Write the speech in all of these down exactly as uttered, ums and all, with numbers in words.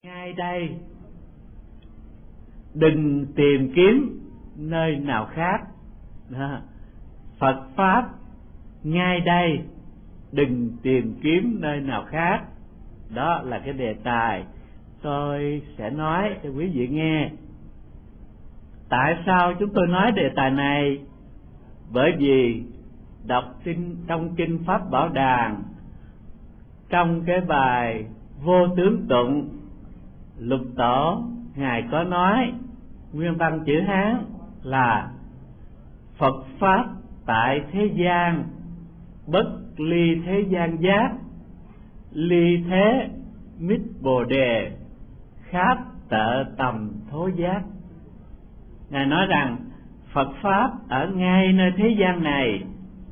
Ngay đây, đừng tìm kiếm nơi nào khác. Đó. Phật Pháp ngay đây, đừng tìm kiếm nơi nào khác. Đó là cái đề tài tôi sẽ nói cho quý vị nghe. Tại sao chúng tôi nói đề tài này? Bởi vì đọc kinh, trong Kinh Pháp Bảo Đàn, trong cái bài Vô Tướng Tụng, Lục Tổ Ngài có nói nguyên văn chữ Hán là: Phật Pháp tại thế gian, bất ly thế gian giác, ly thế mít bồ đề, khát tợ tầm thố giác. Ngài nói rằng Phật Pháp ở ngay nơi thế gian này,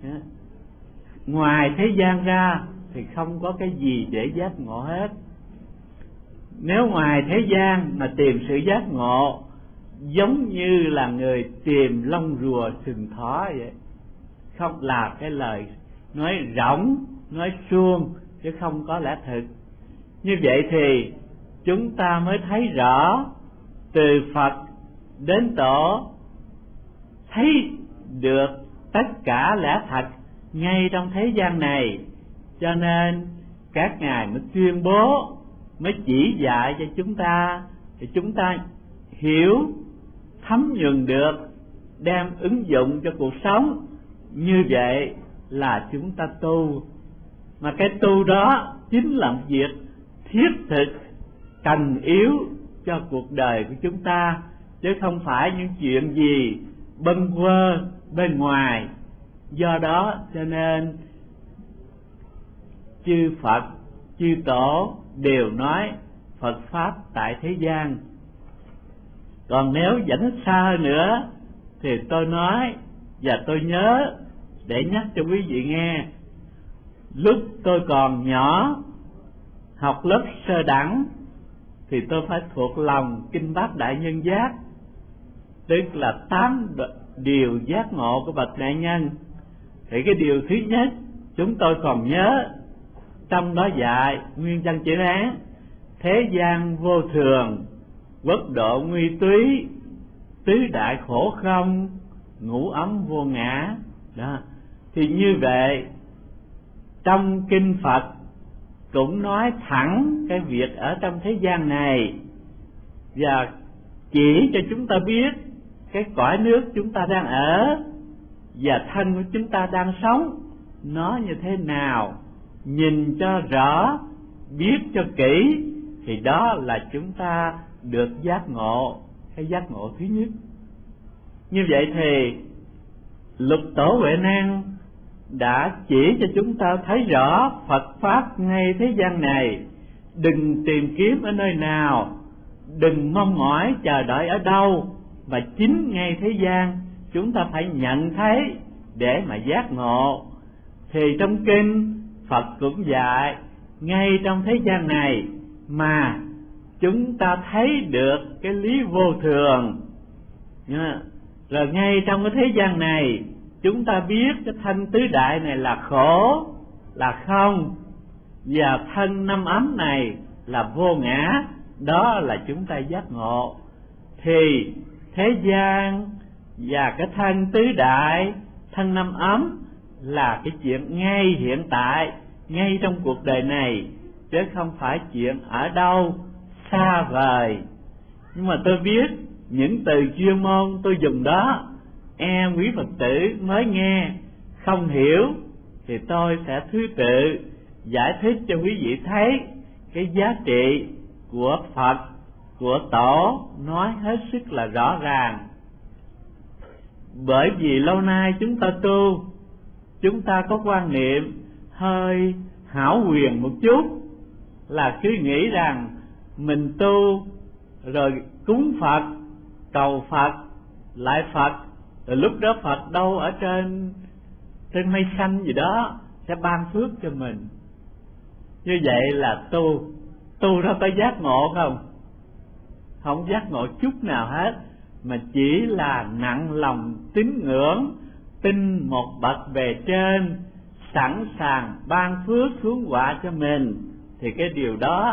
ngoài thế gian ra thì không có cái gì để giác ngộ hết. Nếu ngoài thế gian mà tìm sự giác ngộ, giống như là người tìm lông rùa sừng thỏ vậy, không là cái lời nói rỗng, nói suông chứ không có lẽ thực. Như vậy thì chúng ta mới thấy rõ từ Phật đến Tổ, thấy được tất cả lẽ thật ngay trong thế gian này. Cho nên các ngài mới tuyên bố, mới chỉ dạy cho chúng ta, thì chúng ta hiểu, thấm nhuần được, đem ứng dụng cho cuộc sống. Như vậy là chúng ta tu. Mà cái tu đó chính là một việc thiết thực, cần yếu cho cuộc đời của chúng ta, chứ không phải những chuyện gì bâng quơ bên ngoài. Do đó cho nên chư Phật, chư Tổ đều nói Phật Pháp tại thế gian. Còn nếu dẫn xa hơn nữa thì tôi nói và tôi nhớ để nhắc cho quý vị nghe. Lúc tôi còn nhỏ, học lớp sơ đẳng, thì tôi phải thuộc lòng Kinh Bát Đại Nhân Giác, tức là tám điều giác ngộ của bậc đại nhân. Thì cái điều thứ nhất chúng tôi còn nhớ, trong đó dạy nguyên văn chữ Hán: thế gian vô thường, quốc độ nguy túy, tứ đại khổ không, ngũ ấm vô ngã. Đó. Thì như vậy trong Kinh Phật cũng nói thẳng cái việc ở trong thế gian này, và chỉ cho chúng ta biết cái cõi nước chúng ta đang ở và thân của chúng ta đang sống nó như thế nào. Nhìn cho rõ, biết cho kỹ, thì đó là chúng ta được giác ngộ, cái giác ngộ thứ nhất. Như vậy thì Lục Tổ Huệ Năng đã chỉ cho chúng ta thấy rõ Phật Pháp ngay thế gian này. Đừng tìm kiếm ở nơi nào, đừng mong mỏi chờ đợi ở đâu, mà chính ngay thế gian chúng ta phải nhận thấy để mà giác ngộ. Thì trong Kinh Phật cũng dạy ngay trong thế gian này mà chúng ta thấy được cái lý vô thường. Rồi ngay trong cái thế gian này chúng ta biết cái thân tứ đại này là khổ, là không, và thân năm ấm này là vô ngã. Đó là chúng ta giác ngộ. Thì thế gian và cái thân tứ đại, thân năm ấm là cái chuyện ngay hiện tại, ngay trong cuộc đời này, chứ không phải chuyện ở đâu xa vời. Nhưng mà tôi biết những từ chuyên môn tôi dùng đó, e quý Phật tử mới nghe không hiểu, thì tôi sẽ thứ tự giải thích cho quý vị thấy cái giá trị của Phật, của Tổ nói hết sức là rõ ràng. Bởi vì lâu nay chúng ta tu, chúng ta có quan niệm hơi hão huyền một chút, là cứ nghĩ rằng mình tu rồi cúng Phật, cầu Phật, lại Phật, rồi lúc đó Phật đâu ở trên trên mây xanh gì đó sẽ ban phước cho mình. Như vậy là tu tu ra tới giác ngộ không? Không giác ngộ chút nào hết, mà chỉ là nặng lòng tín ngưỡng, tin một bậc bề trên sẵn sàng ban phước xuống quả cho mình. Thì cái điều đó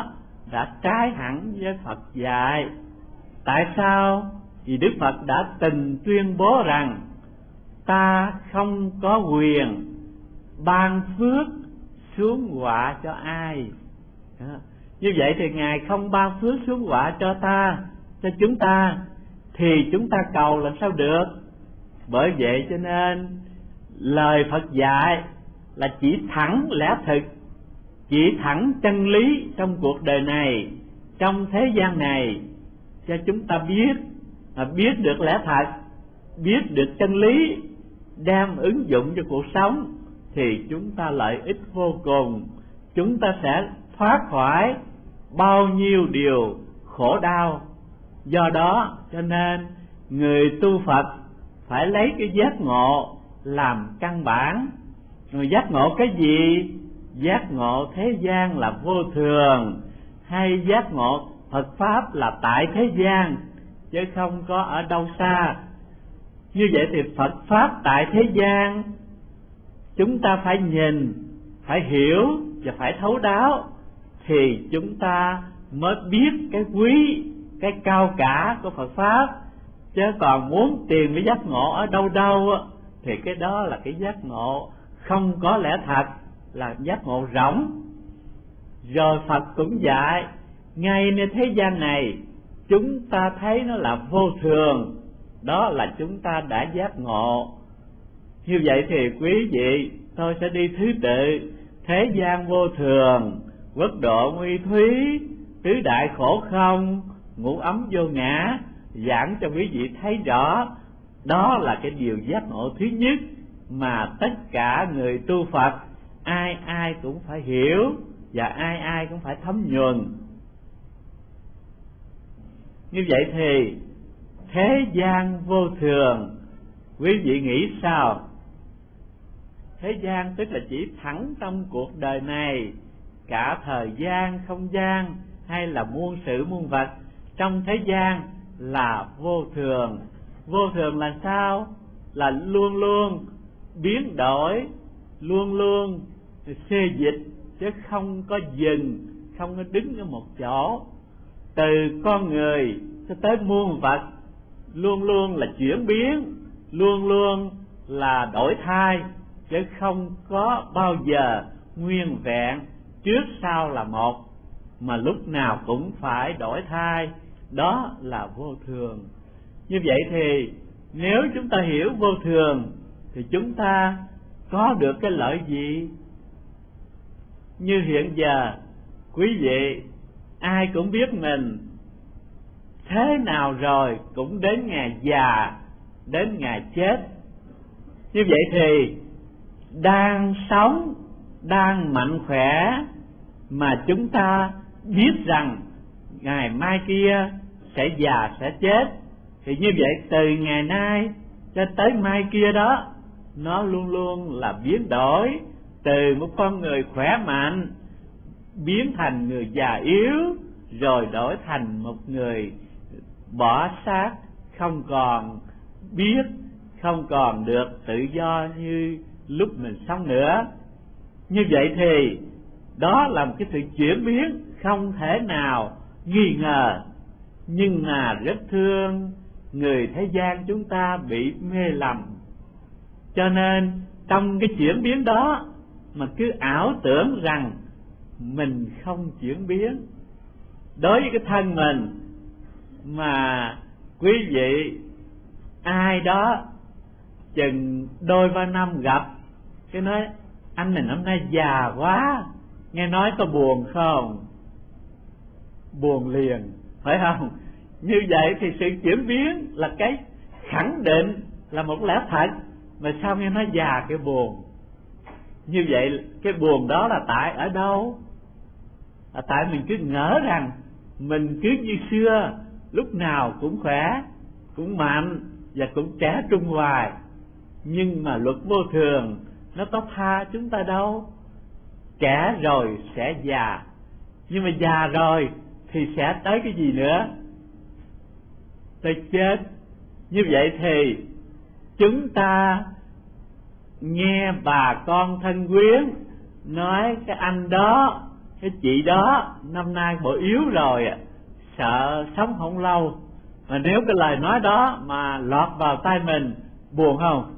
đã trái hẳn với Phật dạy. Tại sao? Vì Đức Phật đã từng tuyên bố rằng ta không có quyền ban phước xuống họa cho ai. Đó. Như vậy thì Ngài không ban phước xuống họa cho ta, cho chúng ta, thì chúng ta cầu làm sao được? Bởi vậy cho nên lời Phật dạy là chỉ thẳng lẽ thực, chỉ thẳng chân lý trong cuộc đời này, trong thế gian này, cho chúng ta biết, mà biết được lẽ thật, biết được chân lý, đem ứng dụng cho cuộc sống, thì chúng ta lợi ích vô cùng. Chúng ta sẽ thoát khỏi bao nhiêu điều khổ đau. Do đó cho nên người tu Phật phải lấy cái giác ngộ làm căn bản. Rồi giác ngộ cái gì? Giác ngộ thế gian là vô thường, hay giác ngộ Phật Pháp là tại thế gian, chứ không có ở đâu xa. Như vậy thì Phật Pháp tại thế gian chúng ta phải nhìn, phải hiểu và phải thấu đáo, thì chúng ta mới biết cái quý, cái cao cả của Phật Pháp. Chứ còn muốn tìm cái giác ngộ ở đâu đâu thì cái đó là cái giác ngộ không có lẽ thật, là giác ngộ rỗng. Rồi Phật cũng dạy ngay nơi thế gian này chúng ta thấy nó là vô thường, đó là chúng ta đã giác ngộ. Như vậy thì quý vị, tôi sẽ đi thứ tự: thế gian vô thường, quốc độ nguy thúy, tứ đại khổ không, ngũ ấm vô ngã, giảng cho quý vị thấy rõ. Đó là cái điều giác ngộ thứ nhất mà tất cả người tu Phật ai ai cũng phải hiểu, và ai ai cũng phải thấm nhuần. Như vậy thì thế gian vô thường, quý vị nghĩ sao? Thế gian tức là chỉ thẳng trong cuộc đời này, cả thời gian, không gian, hay là muôn sự muôn vật trong thế gian là vô thường. Vô thường là sao? Là luôn luôn biến đổi, luôn luôn xê dịch, chứ không có dừng, không có đứng ở một chỗ. Từ con người cho tới muôn vật luôn luôn là chuyển biến, luôn luôn là đổi thay, chứ không có bao giờ nguyên vẹn, trước sau là một, mà lúc nào cũng phải đổi thay. Đó là vô thường. Như vậy thì nếu chúng ta hiểu vô thường thì chúng ta có được cái lợi gì? Như hiện giờ quý vị ai cũng biết mình thế nào rồi cũng đến ngày già, đến ngày chết. Như vậy thì đang sống, đang mạnh khỏe, mà chúng ta biết rằng ngày mai kia sẽ già sẽ chết, thì như vậy từ ngày nay cho tới mai kia đó, nó luôn luôn là biến đổi, từ một con người khỏe mạnh biến thành người già yếu, rồi đổi thành một người bỏ xác, không còn biết, không còn được tự do như lúc mình sống nữa. Như vậy thì đó là một cái sự chuyển biến không thể nào nghi ngờ. Nhưng mà rất thương người thế gian chúng ta bị mê lầm, cho nên trong cái chuyển biến đó mà cứ ảo tưởng rằng mình không chuyển biến. Đối với cái thân mình mà quý vị ai đó chừng đôi ba năm gặp, cái nói anh này năm nay già quá, nghe nói có buồn không? Buồn liền, phải không? Như vậy thì sự chuyển biến là cái khẳng định, là một lẽ thật, mà sao nghe nói già cái buồn? Như vậy cái buồn đó là tại ở đâu? Là tại mình cứ ngỡ rằng mình cứ như xưa, lúc nào cũng khỏe, cũng mạnh và cũng trẻ trung hoài. Nhưng mà luật vô thường nó có tha chúng ta đâu. Trẻ rồi sẽ già, nhưng mà già rồi thì sẽ tới cái gì nữa? Tới chết. Như vậy thì chúng ta nghe bà con thân quyến nói cái anh đó cái chị đó năm nay bộ yếu rồi, sợ sống không lâu, mà nếu cái lời nói đó mà lọt vào tai mình, buồn không?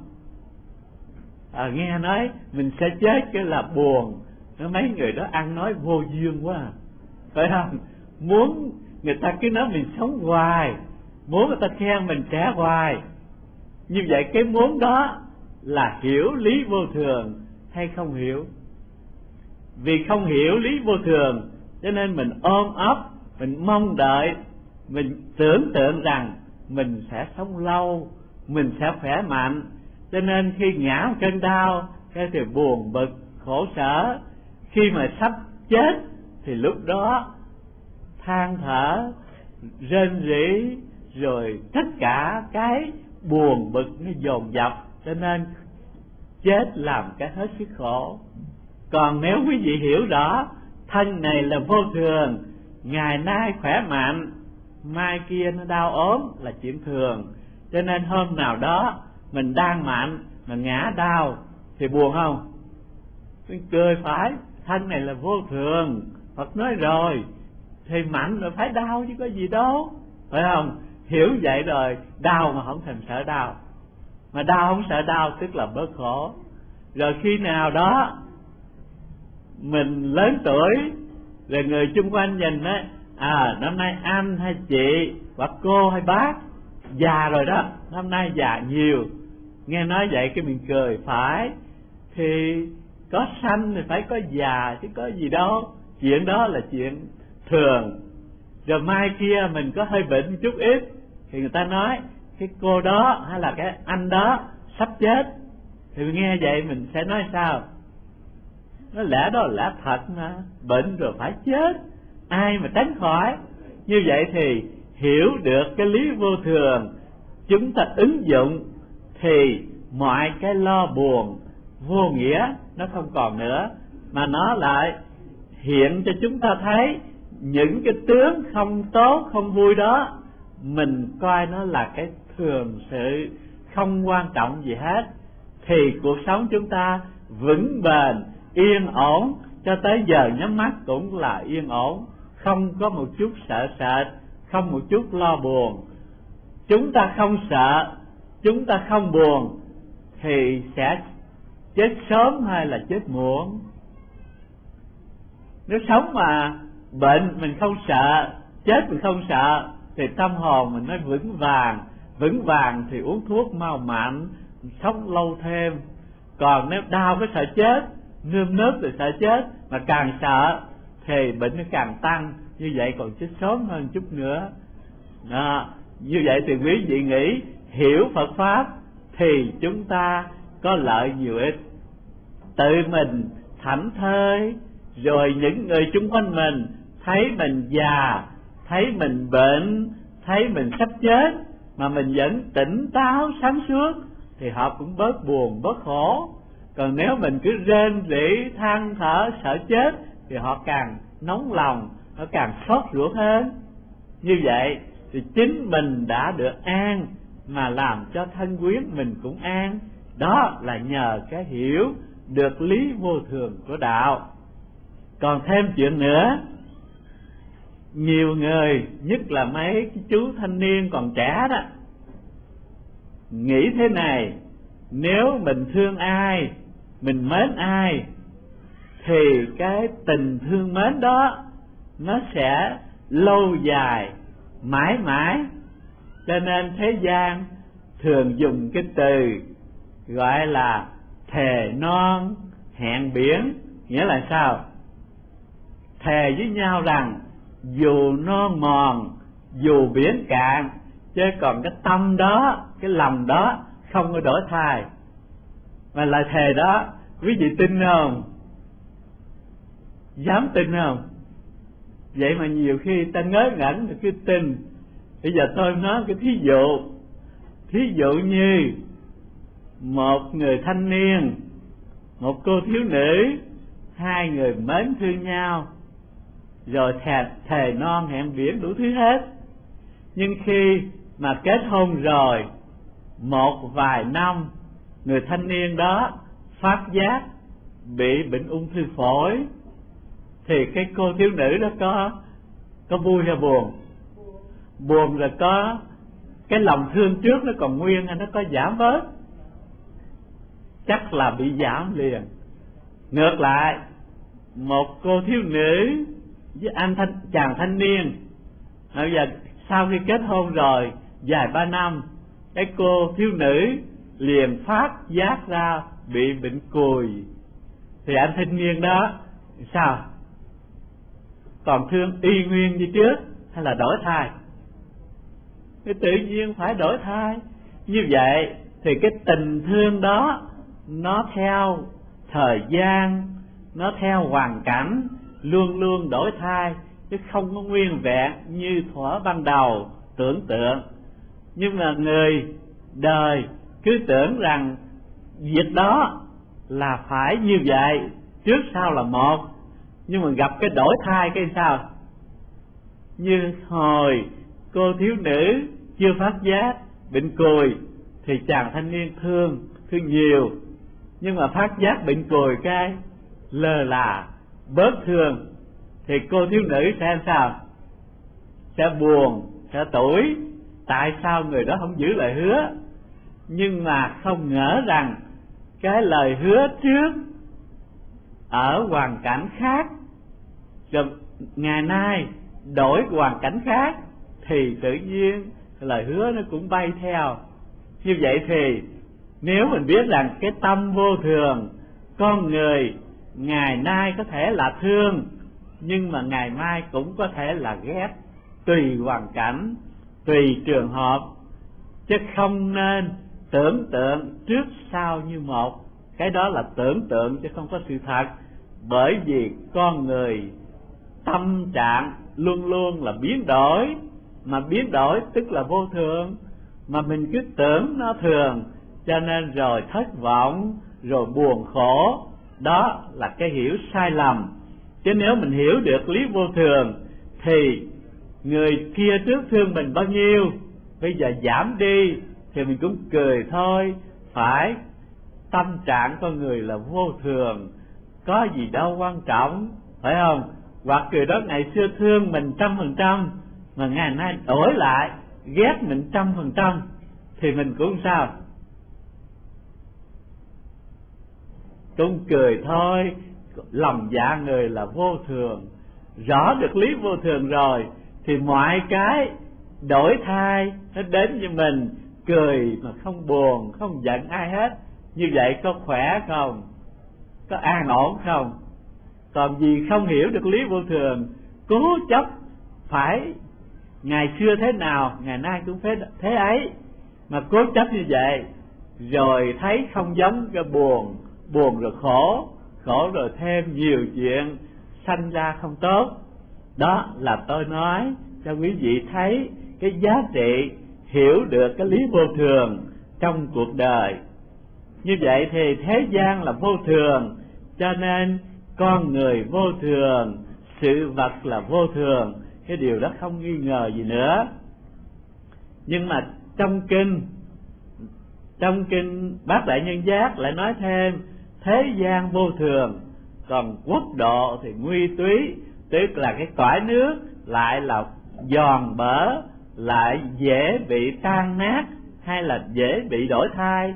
À, nghe nói mình sẽ chết cái là buồn. Mấy người đó ăn nói vô duyên quá, phải không? Muốn người ta cứ nói mình sống hoài, muốn người ta khen mình trẻ hoài. Như vậy cái muốn đó là hiểu lý vô thường hay không hiểu? Vì không hiểu lý vô thường cho nên mình ôm ấp, mình mong đợi, mình tưởng tượng rằng mình sẽ sống lâu, mình sẽ khỏe mạnh. Cho nên khi ngã một cơn đau, cái thì buồn bực, khổ sở. Khi mà sắp chết thì lúc đó than thở, rên rỉ, rồi tất cả cái buồn bực nó dồn dập, cho nên chết làm cái hết sức khổ. Còn nếu quý vị hiểu rõ thân này là vô thường, ngày nay khỏe mạnh, mai kia nó đau ốm là chuyện thường, cho nên hôm nào đó mình đang mạnh mà ngã đau thì buồn không? Mình cười phải, thân này là vô thường, Phật nói rồi, thì mạnh rồi phải đau chứ có gì đâu, phải không? Hiểu vậy rồi, đau mà không thèm sợ đau, mà đau không sợ đau tức là bớt khổ. Rồi khi nào đó mình lớn tuổi, rồi người chung quanh nhìn á, à năm nay anh hay chị hoặc cô hay bác già rồi đó, năm nay già nhiều, nghe nói vậy cái mình cười phải, thì có sanh thì phải có già chứ có gì đâu, chuyện đó là chuyện thường. Rồi mai kia mình có hơi bệnh chút ít thì người ta nói cái cô đó hay là cái anh đó sắp chết, thì mình nghe vậy mình sẽ nói sao? Nó lẽ đó là lẽ thật mà, bệnh rồi phải chết, ai mà tránh khỏi. Như vậy thì hiểu được cái lý vô thường, chúng ta ứng dụng thì mọi cái lo buồn vô nghĩa nó không còn nữa, mà nó lại hiện cho chúng ta thấy những cái tướng không tốt không vui đó, mình coi nó là cái thường sự, không quan trọng gì hết, thì cuộc sống chúng ta vững bền yên ổn, cho tới giờ nhắm mắt cũng là yên ổn, không có một chút sợ sệt, không một chút lo buồn. Chúng ta không sợ, chúng ta không buồn thì sẽ chết sớm hay là chết muộn. Nếu sống mà bệnh mình không sợ, chết mình không sợ, thì tâm hồn mình mới vững vàng. Vững vàng thì uống thuốc mau mạnh, sống lâu thêm. Còn nếu đau cái sợ chết, nơm nớp rồi sợ chết, mà càng sợ thì bệnh nó càng tăng, như vậy còn chết sớm hơn chút nữa. Đó, như vậy thì quý vị nghĩ hiểu Phật Pháp thì chúng ta có lợi nhiều ít. Tự mình thảnh thơi, rồi những người chung quanh mình thấy mình già, thấy mình bệnh, thấy mình sắp chết, mà mình vẫn tỉnh táo sáng suốt, thì họ cũng bớt buồn, bớt khổ. Còn nếu mình cứ rên rỉ, than thở, sợ chết, thì họ càng nóng lòng, họ càng xót ruột hơn. Như vậy thì chính mình đã được an, mà làm cho thân quyến mình cũng an. Đó là nhờ cái hiểu được lý vô thường của đạo. Còn thêm chuyện nữa, nhiều người, nhất là mấy cái chú thanh niên còn trẻ đó, nghĩ thế này: nếu mình thương ai, mình mến ai, thì cái tình thương mến đó nó sẽ lâu dài, mãi mãi. Cho nên thế gian thường dùng cái từ gọi là thề non hẹn biển. Nghĩa là sao? Thề với nhau rằng dù non mòn, dù biển cạn, chứ còn cái tâm đó, cái lòng đó không có đổi thay. Mà lời thề đó quý vị tin không? Dám tin không? Vậy mà nhiều khi ta ngớ ngẩn thì cứ tin. Bây giờ tôi nói cái thí dụ, thí dụ như một người thanh niên, một cô thiếu nữ, hai người mến thương nhau, rồi thề, thề non hẹn biển đủ thứ hết. Nhưng khi mà kết hôn rồi, một vài năm, người thanh niên đó phát giác bị bệnh ung thư phổi, thì cái cô thiếu nữ đó có có vui hay buồn? Buồn rồi có cái lòng thương trước nó còn nguyên hay nó có giảm bớt? Chắc là bị giảm liền. Ngược lại, một cô thiếu nữ với anh thanh, chàng thanh niên, bây giờ sau khi kết hôn rồi vài ba năm, cái cô thiếu nữ liền phát giác ra bị bệnh cùi, thì anh thanh niên đó sao? Còn thương y nguyên như trước hay là đổi thai? Cái tự nhiên phải đổi thai. Như vậy thì cái tình thương đó nó theo thời gian, nó theo hoàn cảnh, luôn luôn đổi thay, chứ không có nguyên vẹn như thuở ban đầu tưởng tượng. Nhưng mà người đời cứ tưởng rằng việc đó là phải như vậy, trước sau là một. Nhưng mà gặp cái đổi thay cái sao? Như hồi cô thiếu nữ chưa phát giác bệnh cùi thì chàng thanh niên thương, thương nhiều. Nhưng mà phát giác bệnh cùi cái lơ là, bớt thương, thì cô thiếu nữ sẽ sao? Sẽ buồn, sẽ tủi, tại sao người đó không giữ lời hứa. Nhưng mà không ngờ rằng cái lời hứa trước ở hoàn cảnh khác, rồi ngày nay đổi hoàn cảnh khác, thì tự nhiên lời hứa nó cũng bay theo. Như vậy thì nếu mình biết rằng cái tâm vô thường, con người ngày nay có thể là thương, nhưng mà ngày mai cũng có thể là ghét, tùy hoàn cảnh, tùy trường hợp, chứ không nên tưởng tượng trước sau như một. Cái đó là tưởng tượng chứ không có sự thật. Bởi vì con người tâm trạng luôn luôn là biến đổi, mà biến đổi tức là vô thường, mà mình cứ tưởng nó thường, cho nên rồi thất vọng, rồi buồn khổ. Đó là cái hiểu sai lầm. Chứ nếu mình hiểu được lý vô thường thì người kia trước thương mình bao nhiêu, bây giờ giảm đi thì mình cũng cười thôi. Phải, tâm trạng con người là vô thường, có gì đâu quan trọng, phải không? Hoặc người đó ngày xưa thương mình trăm phần trăm, mà ngày nay đổi lại ghét mình trăm phần trăm, thì mình cũng sao? Cũng cười thôi. Lòng dạ người là vô thường, rõ được lý vô thường rồi thì mọi cái đổi thay nó đến với mình, cười mà không buồn, không giận ai hết. Như vậy có khỏe không? Có an ổn không? Còn vì không hiểu được lý vô thường, cố chấp phải ngày xưa thế nào ngày nay cũng thế, thế ấy, mà cố chấp như vậy rồi thấy không giống, cái buồn, buồn rồi khổ, khổ rồi thêm nhiều chuyện sanh ra không tốt. Đó là tôi nói cho quý vị thấy cái giá trị hiểu được cái lý vô thường trong cuộc đời. Như vậy thì thế gian là vô thường, cho nên con người vô thường, sự vật là vô thường, cái điều đó không nghi ngờ gì nữa. Nhưng mà trong kinh trong kinh Bát Đại Nhân Giác lại nói thêm thế gian vô thường, còn quốc độ thì nguy túy, tức là cái cõi nước lại là giòn bở, lại dễ bị tan nát, hay là dễ bị đổi thay.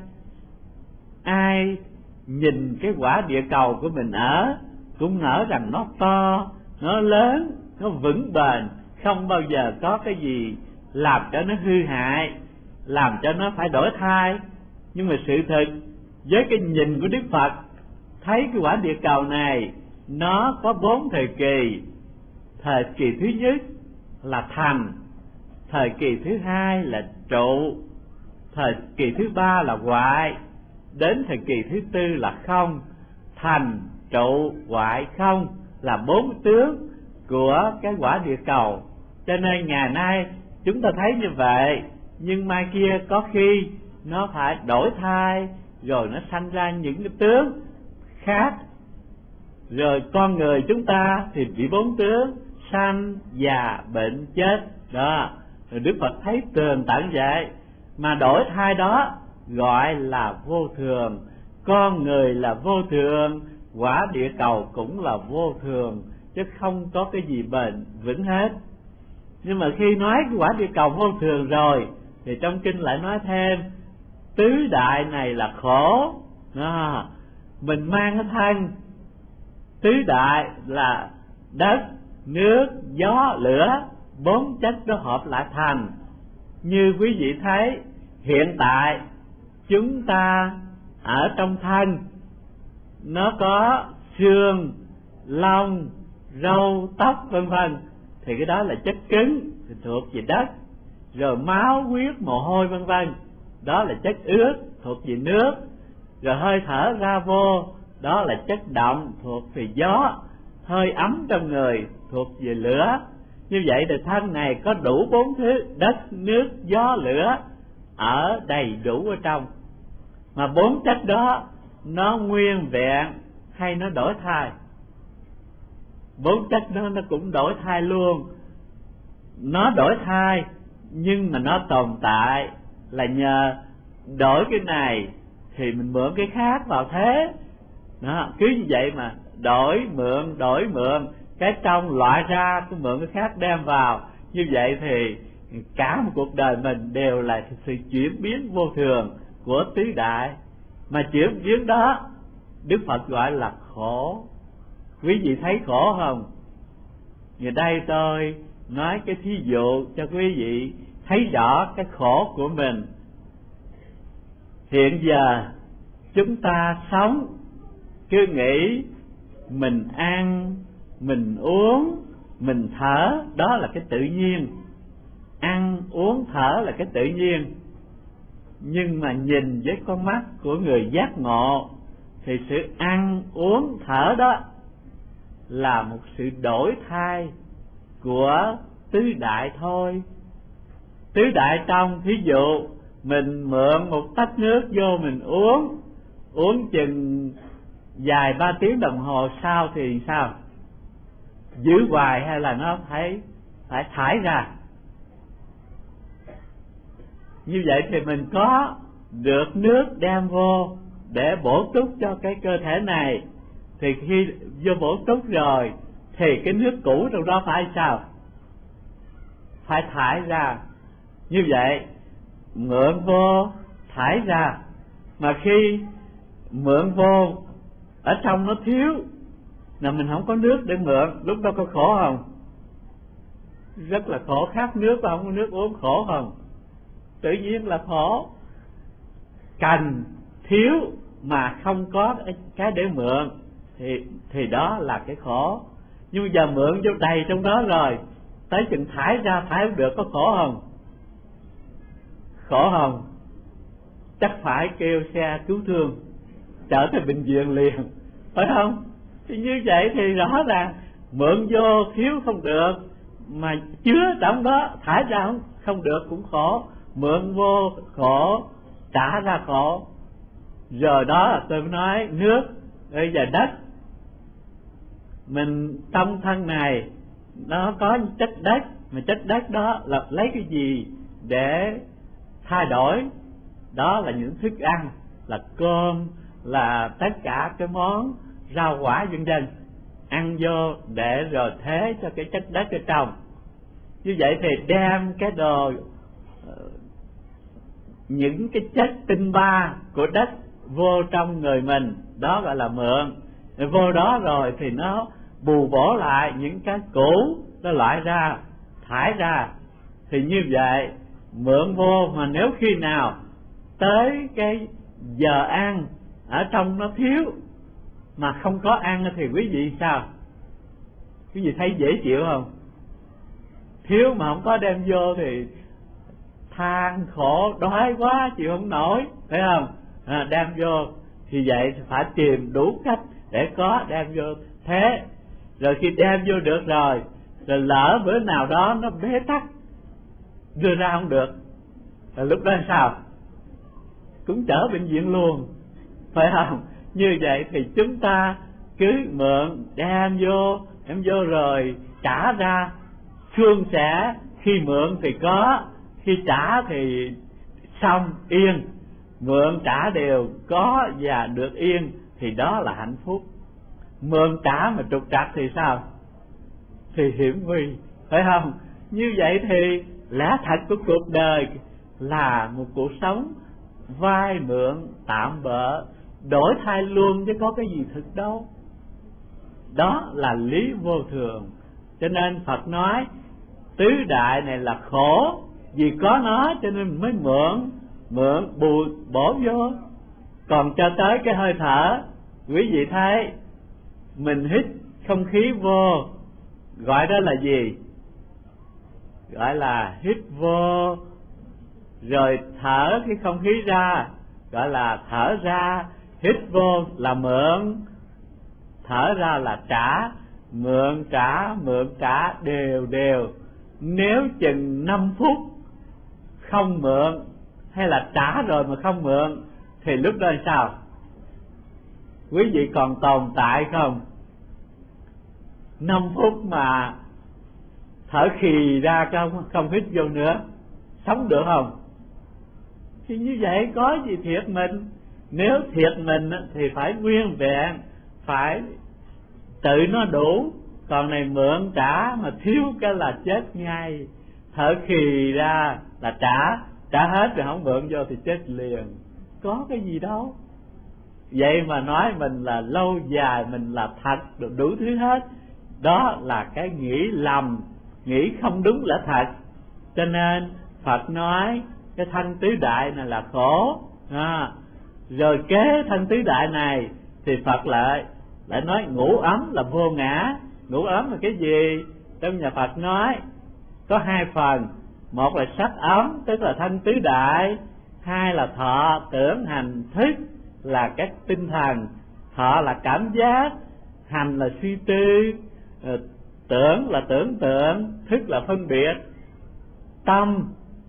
Ai nhìn cái quả địa cầu của mình ở cũng ngỡ rằng nó to, nó lớn, nó vững bền, không bao giờ có cái gì làm cho nó hư hại, làm cho nó phải đổi thay. Nhưng mà sự thật với cái nhìn của Đức Phật, thấy cái quả địa cầu này nó có bốn thời kỳ. Thời kỳ thứ nhất là thành, thời kỳ thứ hai là trụ, thời kỳ thứ ba là hoại, đến thời kỳ thứ tư là không. Thành, trụ, hoại, không là bốn tướng của cái quả địa cầu. Cho nên ngày nay chúng ta thấy như vậy, nhưng mai kia có khi nó phải đổi thay, rồi nó sanh ra những cái tướng khác. Rồi con người chúng ta thì bị bốn tướng: sanh, già, bệnh, chết. Đó, rồi Đức Phật thấy tường tận vậy. Mà đổi thay đó gọi là vô thường. Con người là vô thường, quả địa cầu cũng là vô thường. chứ không có cái gì bền vững hết. Nhưng mà khi nói cái quả địa cầu vô thường rồi thì trong kinh lại nói thêm tứ đại này là khổ. Đó, mình mang cái thân tứ đại là đất, nước, gió, lửa, bốn chất đó hợp lại thành. Như quý vị thấy hiện tại chúng ta ở trong thân nó có xương, lông, râu, tóc vân vân, thì cái đó là chất cứng thì thuộc về đất. Rồi máu, huyết, mồ hôi vân vân, đó là chất ướt thuộc về nước. Rồi hơi thở ra vô, đó là chất động thuộc về gió. Hơi ấm trong người thuộc về lửa. Như vậy thì thân này có đủ bốn thứ đất, nước, gió, lửa ở đầy đủ ở trong. Mà bốn chất đó nó nguyên vẹn hay nó đổi thay? Bốn chất đó nó cũng đổi thay luôn. Nó đổi thay nhưng mà nó tồn tại là nhờ đổi cái này thì mình mượn cái khác vào thế. Đó, cứ như vậy mà đổi mượn đổi mượn, cái trong loại ra cái mượn cái khác đem vào. Như vậy thì cả một cuộc đời mình đều là sự chuyển biến vô thường của tứ đại. Mà chuyển biến đó Đức Phật gọi là khổ. Quý vị thấy khổ không? Giờ đây tôi nói cái thí dụ cho quý vị thấy rõ cái khổ của mình. Hiện giờ chúng ta sống cứ nghĩ mình ăn, mình uống, mình thở, đó là cái tự nhiên. Ăn, uống, thở là cái tự nhiên. Nhưng mà nhìn với con mắt của người giác ngộ thì sự ăn, uống, thở đó là một sự đổi thay của tứ đại thôi. Tứ đại trong, thí dụ mình mượn một tách nước vô mình uống, uống chừng vài ba tiếng đồng hồ sau thì sao? Giữ hoài hay là nó phải phải thải ra? Như vậy thì mình có được nước đem vô để bổ túc cho cái cơ thể này, thì khi vô bổ túc rồi thì cái nước cũ trong đó phải sao? Phải thải ra. Như vậy mượn vô thải ra. Mà khi mượn vô ở trong nó thiếu là mình không có nước để mượn, lúc đó có khổ không? Rất là khổ. Khát nước và không có nước uống, khổ không? Tự nhiên là khổ. Cần thiếu mà không có cái để mượn thì thì đó là cái khổ. Nhưng bây giờ mượn vô đầy trong đó rồi, tới chừng thải ra thải không được, có khổ không? Khổ không? Chắc phải kêu xe cứu thương chở tới bệnh viện liền, phải không? Thì như vậy thì rõ ràng mượn vô thiếu không được, mà chứa trong đó thải ra không, không được cũng khổ. Mượn vô khổ, trả ra khổ. Rồi đó là tôi nói nước, bây giờ đất. Mình trong thân này nó có chất đất, mà chất đất đó là lấy cái gì để thay đổi? Đó là những thức ăn, là cơm, là tất cả cái món rau quả vân vân, ăn vô để rồi thế cho cái chất đất ở trong. Như vậy thì đem cái đồ, những cái chất tinh ba của đất vô trong người mình, đó gọi là mượn. Vô đó rồi thì nó bù bổ lại những cái cũ, nó loại ra, thải ra. Thì như vậy mượn vô, mà nếu khi nào tới cái giờ ăn ở trong nó thiếu mà không có ăn thì quý vị sao? Quý vị thấy dễ chịu không? Thiếu mà không có đem vô thì than khổ, đói quá chịu không nổi, phải không? À, đem vô thì vậy thì phải tìm đủ cách để có đem vô thế. Rồi khi đem vô được rồi, rồi lỡ bữa nào đó nó bế tắc, đưa ra không được, rồi lúc đó sao? Cũng chở bệnh viện luôn, phải không? Như vậy thì chúng ta cứ mượn đem vô, đem vô rồi trả ra, suôn sẻ. Khi mượn thì có, khi trả thì xong yên. Mượn trả đều có và được yên thì đó là hạnh phúc. Mượn trả mà trục trặc thì sao? thì hiểm nguy, phải không? Như vậy thì lẽ thật của cuộc đời là một cuộc sống vay mượn tạm bợ, đổi thay luôn chứ có cái gì thực đâu. Đó là lý vô thường. Cho nên Phật nói tứ đại này là khổ, vì có nó cho nên mới mượn, mượn bù bổ vô. Còn cho tới cái hơi thở, quý vị thấy mình hít không khí vô, gọi đó là gì? Gọi là hít vô, rồi thở cái không khí ra, gọi là thở ra. Hít vô là mượn, thở ra là trả. Mượn trả, mượn trả đều đều. Nếu chừng năm phút không mượn, hay là trả rồi mà không mượn, thì lúc đó sao? Quý vị còn tồn tại không? Năm phút mà thở khì ra không, không hít vô nữa, sống được không? Thì như vậy có gì thiệt mình? Nếu thiệt mình thì phải nguyên vẹn, phải tự nó đủ. Còn này mượn trả mà thiếu cái là chết ngay. Thở khì ra là trả, trả hết rồi không mượn vô thì chết liền. Có cái gì đâu. Vậy mà nói mình là lâu dài, mình là thật, đủ thứ hết. Đó là cái nghĩ lầm, nghĩ không đúng lẽ thật. Cho nên Phật nói cái thân tứ đại này là khổ. à, Rồi kế thân tứ đại này thì Phật lại lại nói ngũ ấm là vô ngã. Ngũ ấm là cái gì? Trong nhà Phật nói có hai phần. Một là sắc ấm, tức là thân tứ đại. Hai là thọ, tưởng, hành, thức, là các tinh thần. Thọ là cảm giác, hành là suy tư, tưởng là tưởng tượng, thức là phân biệt. Tâm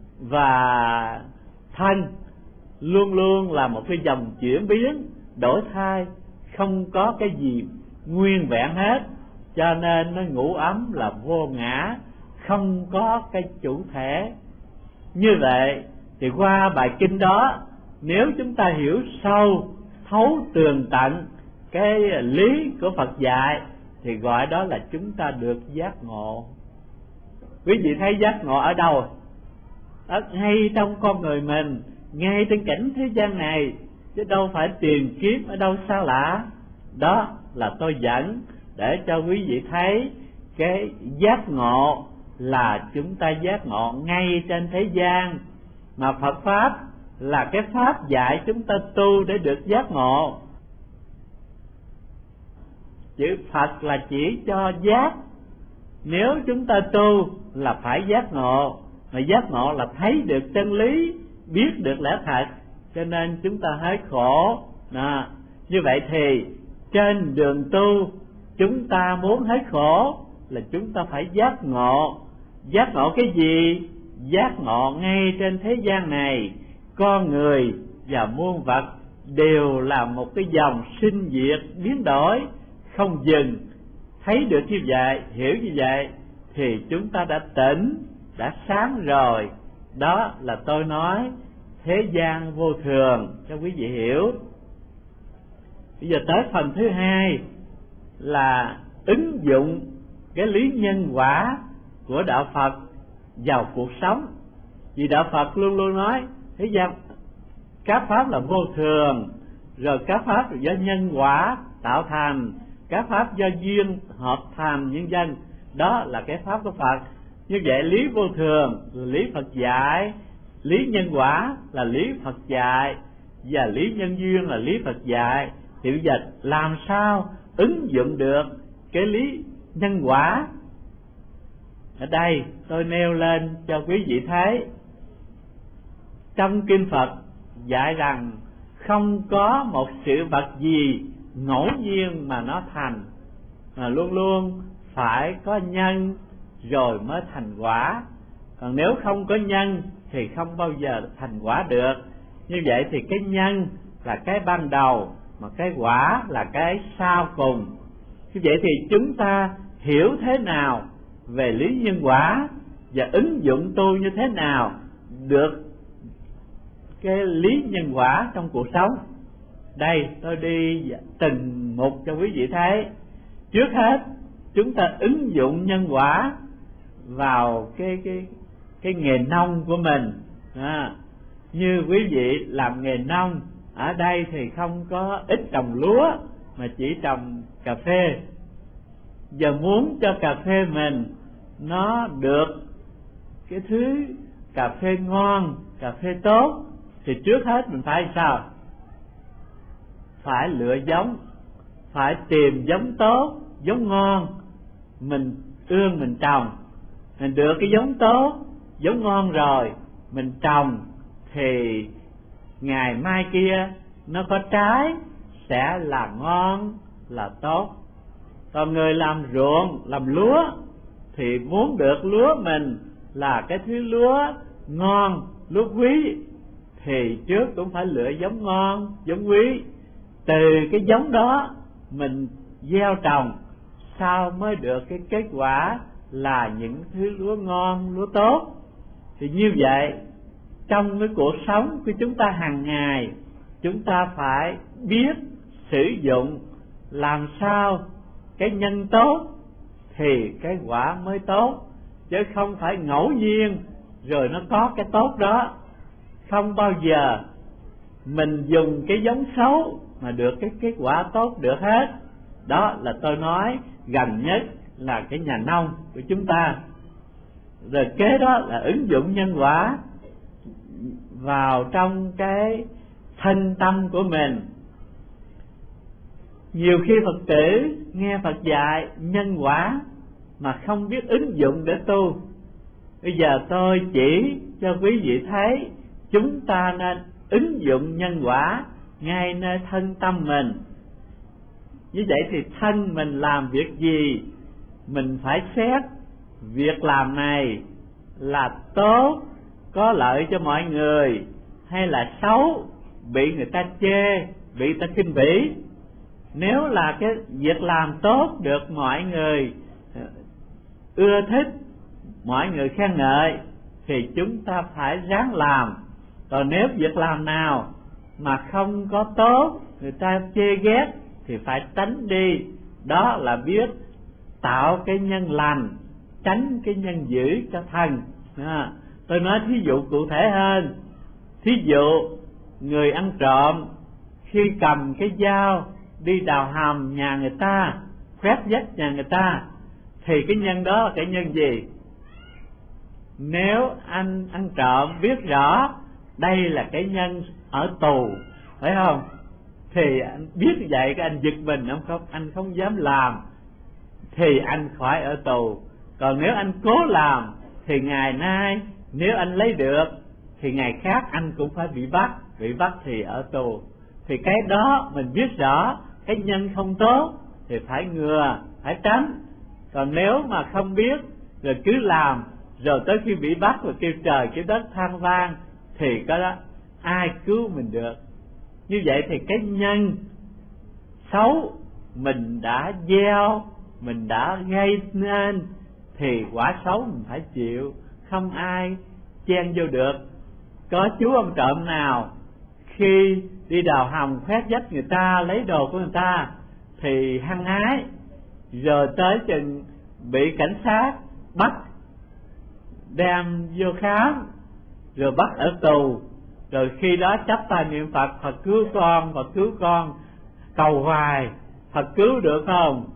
và thân luôn luôn là một cái dòng chuyển biến, đổi thay, không có cái gì nguyên vẹn hết. Cho nên nó ngũ ấm là vô ngã, không có cái chủ thể. Như vậy thì qua bài kinh đó, nếu chúng ta hiểu sâu, thấu tường tận cái lý của Phật dạy, thì gọi đó là chúng ta được giác ngộ. Quý vị thấy giác ngộ ở đâu? Ở ngay trong con người mình, ngay trên cảnh thế gian này, chứ đâu phải tìm kiếm ở đâu xa lạ. Đó là tôi dẫn để cho quý vị thấy cái giác ngộ là chúng ta giác ngộ ngay trên thế gian. Mà Phật Pháp là cái Pháp dạy chúng ta tu để được giác ngộ. Chữ Phật là chỉ cho giác. Nếu chúng ta tu là phải giác ngộ. Mà giác ngộ là thấy được chân lý, biết được lẽ thật, cho nên chúng ta hết khổ. à, Như vậy thì trên đường tu, chúng ta muốn hết khổ là chúng ta phải giác ngộ. Giác ngộ cái gì? Giác ngộ ngay trên thế gian này, con người và muôn vật đều là một cái dòng sinh diệt biến đổi không dừng. Thấy được như vậy, hiểu như vậy thì chúng ta đã tỉnh, đã sáng rồi. Đó là tôi nói thế gian vô thường cho quý vị hiểu. Bây giờ tới phần thứ hai là ứng dụng cái lý nhân quả của đạo Phật vào cuộc sống. Vì đạo Phật luôn luôn nói thế gian các pháp là vô thường, rồi các pháp là do nhân quả tạo thành, các pháp do duyên hợp thành nhân dân. Đó là cái pháp của Phật. Như vậy lý vô thường là lý Phật dạy, lý nhân quả là lý Phật dạy, và lý nhân duyên là lý Phật dạy. Thì bây giờ làm sao ứng dụng được cái lý nhân quả? Ở đây tôi nêu lên cho quý vị thấy. Trong kinh Phật dạy rằng không có một sự vật gì ngẫu nhiên mà nó thành, mà luôn luôn phải có nhân rồi mới thành quả. Còn nếu không có nhân thì không bao giờ thành quả được. Như vậy thì cái nhân là cái ban đầu, mà cái quả là cái sau cùng. Như vậy thì chúng ta hiểu thế nào về lý nhân quả và ứng dụng tu như thế nào được cái lý nhân quả trong cuộc sống. Đây tôi đi từng mục cho quý vị thấy. Trước hết chúng ta ứng dụng nhân quả vào cái cái cái nghề nông của mình. À, như quý vị làm nghề nông, ở đây thì không có ít trồng lúa mà chỉ trồng cà phê. Giờ muốn cho cà phê mình nó được cái thứ cà phê ngon, cà phê tốt, thì trước hết mình phải sao? Phải lựa giống, phải tìm giống tốt, giống ngon, mình ương mình trồng. Mình được cái giống tốt, giống ngon rồi, mình trồng thì ngày mai kia nó có trái sẽ là ngon, là tốt. Còn người làm ruộng, làm lúa thì muốn được lúa mình là cái thứ lúa ngon, lúa quý, thì trước cũng phải lựa giống ngon, giống quý. Từ cái giống đó mình gieo trồng, sau mới được cái kết quả là những thứ lúa ngon, lúa tốt. Thì như vậy, trong cái cuộc sống của chúng ta hàng ngày, chúng ta phải biết sử dụng làm sao cái nhân tốt thì cái quả mới tốt, chứ không phải ngẫu nhiên rồi nó có cái tốt đó. Không bao giờ mình dùng cái giống xấu mà được cái kết quả tốt được hết. Đó là tôi nói gần nhất là cái nhà nông của chúng ta. Rồi kế đó là ứng dụng nhân quả vào trong cái thân tâm của mình. Nhiều khi Phật tử nghe Phật dạy nhân quả mà không biết ứng dụng để tu. Bây giờ tôi chỉ cho quý vị thấy chúng ta nên ứng dụng nhân quả ngay nơi thân tâm mình. Như vậy thì thân mình làm việc gì, mình phải xét việc làm này là tốt, có lợi cho mọi người, hay là xấu, bị người ta chê, bị người ta khinh bỉ. Nếu là cái việc làm tốt được mọi người ưa thích, mọi người khen ngợi, thì chúng ta phải ráng làm. Còn nếu việc làm nào mà không có tốt, người ta chê ghét, thì phải tránh đi. Đó là biết tạo cái nhân lành, tránh cái nhân dữ cho thân. À, tôi nói thí dụ cụ thể hơn. Thí dụ người ăn trộm khi cầm cái dao đi đào hầm nhà người ta, khoét vách nhà người ta, thì cái nhân đó là cái nhân gì? Nếu anh ăn trộm biết rõ đây là cái nhân ở tù, phải không? Thì anh biết vậy, cái anh giật mình, anh không, anh không dám làm, thì anh khỏi ở tù. Còn nếu anh cố làm thì ngày nay nếu anh lấy được thì ngày khác anh cũng phải bị bắt, bị bắt thì ở tù. Thì cái đó mình biết rõ cái nhân không tốt thì phải ngừa, phải tránh. Còn nếu mà không biết rồi cứ làm, rồi tới khi bị bắt rồi kêu trời kêu đất than vang, thì cái đó ai cứu mình được. Như vậy thì cái nhân xấu mình đã gieo, mình đã gây nên, thì quả xấu mình phải chịu, không ai chen vô được. Có chú ông trộm nào khi đi đào hầm khoét vách người ta, lấy đồ của người ta thì hăng ái, rồi tới chừng bị cảnh sát bắt, đem vô khám, rồi bắt ở tù. Rồi khi đó chắp tay niệm Phật, Phật cứu con, Phật cứu con, cầu hoài, Phật cứu được không?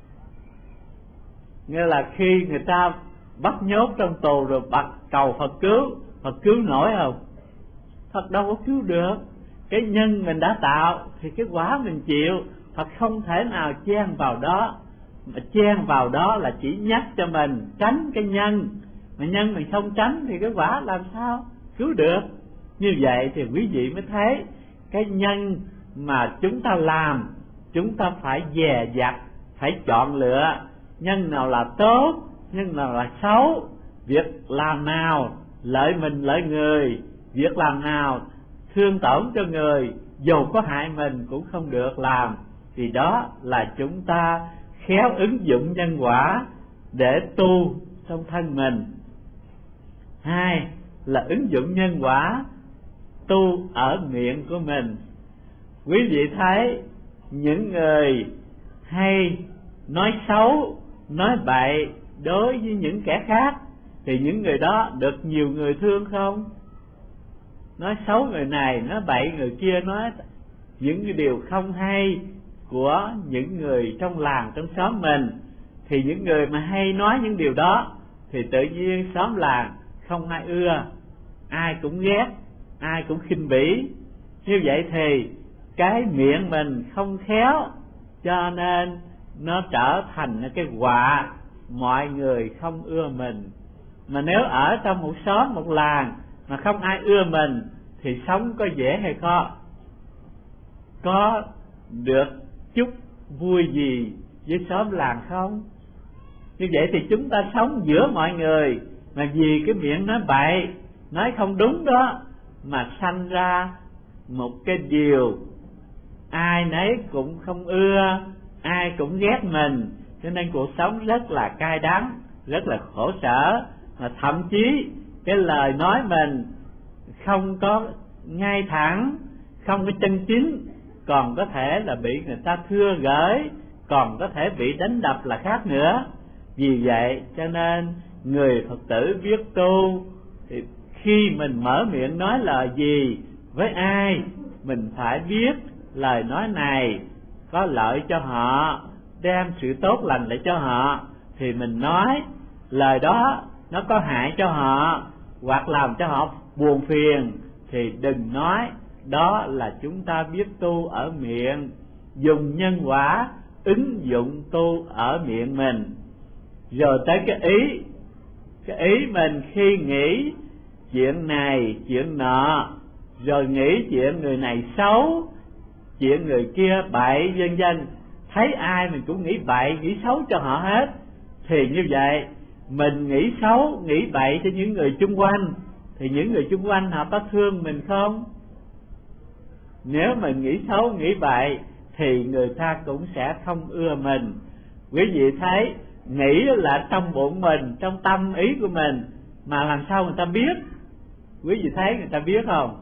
Nghĩa là khi người ta bắt nhốt trong tù rồi bắt cầu Phật cứu, Phật cứu nổi không? Phật đâu có cứu được. Cái nhân mình đã tạo thì cái quả mình chịu. Phật không thể nào chen vào đó. Mà chen vào đó là chỉ nhắc cho mình tránh cái nhân. Mà nhân mình không tránh thì cái quả làm sao cứu được? Như vậy thì quý vị mới thấy cái nhân mà chúng ta làm, chúng ta phải dè dặt, phải chọn lựa nhân nào là tốt, nhân nào là xấu, việc làm nào lợi mình lợi người, việc làm nào thương tổn cho người, dù có hại mình cũng không được làm. Vì đó là chúng ta khéo ứng dụng nhân quả để tu trong thân mình. Hai là ứng dụng nhân quả tu ở miệng của mình. Quý vị thấy những người hay nói xấu, nói bậy đối với những kẻ khác, thì những người đó được nhiều người thương không? Nói xấu người này, nói bậy người kia, nói những cái điều không hay của những người trong làng, trong xóm mình, thì những người mà hay nói những điều đó thì tự nhiên xóm làng không ai ưa, ai cũng ghét, ai cũng khinh bỉ. Như vậy thì cái miệng mình không khéo, cho nên nó trở thành cái họa, mọi người không ưa mình. Mà nếu ở trong một xóm, một làng mà không ai ưa mình thì sống có dễ hay khó? Có được chút vui gì với xóm làng không? Như vậy thì chúng ta sống giữa mọi người, mà vì cái miệng nói bậy, nói không đúng đó, mà sanh ra một cái điều ai nấy cũng không ưa, ai cũng ghét mình, cho nên cuộc sống rất là cay đắng, rất là khổ sở. Mà thậm chí cái lời nói mình không có ngay thẳng, không có chân chính, còn có thể là bị người ta thưa gửi, còn có thể bị đánh đập là khác nữa. Vì vậy cho nên người Phật tử biết tu thì khi mình mở miệng nói lời gì với ai, mình phải biết lời nói này có lợi cho họ, đem sự tốt lành lại cho họ thì mình nói. Lời đó nó có hại cho họ hoặc làm cho họ buồn phiền thì đừng nói. Đó là chúng ta biết tu ở miệng, dùng nhân quả ứng dụng tu ở miệng mình. Rồi tới cái ý, cái ý mình khi nghĩ chuyện này chuyện nọ, rồi nghĩ chuyện người này xấu, chuyện người kia bậy, vân vân, thấy ai mình cũng nghĩ bậy nghĩ xấu cho họ hết, thì như vậy mình nghĩ xấu nghĩ bậy cho những người chung quanh thì những người chung quanh họ có thương mình không? Nếu mình nghĩ xấu nghĩ bậy thì người ta cũng sẽ không ưa mình. Quý vị thấy, nghĩ là trong bụng mình, trong tâm ý của mình, mà làm sao người ta biết? Quý vị thấy người ta biết không?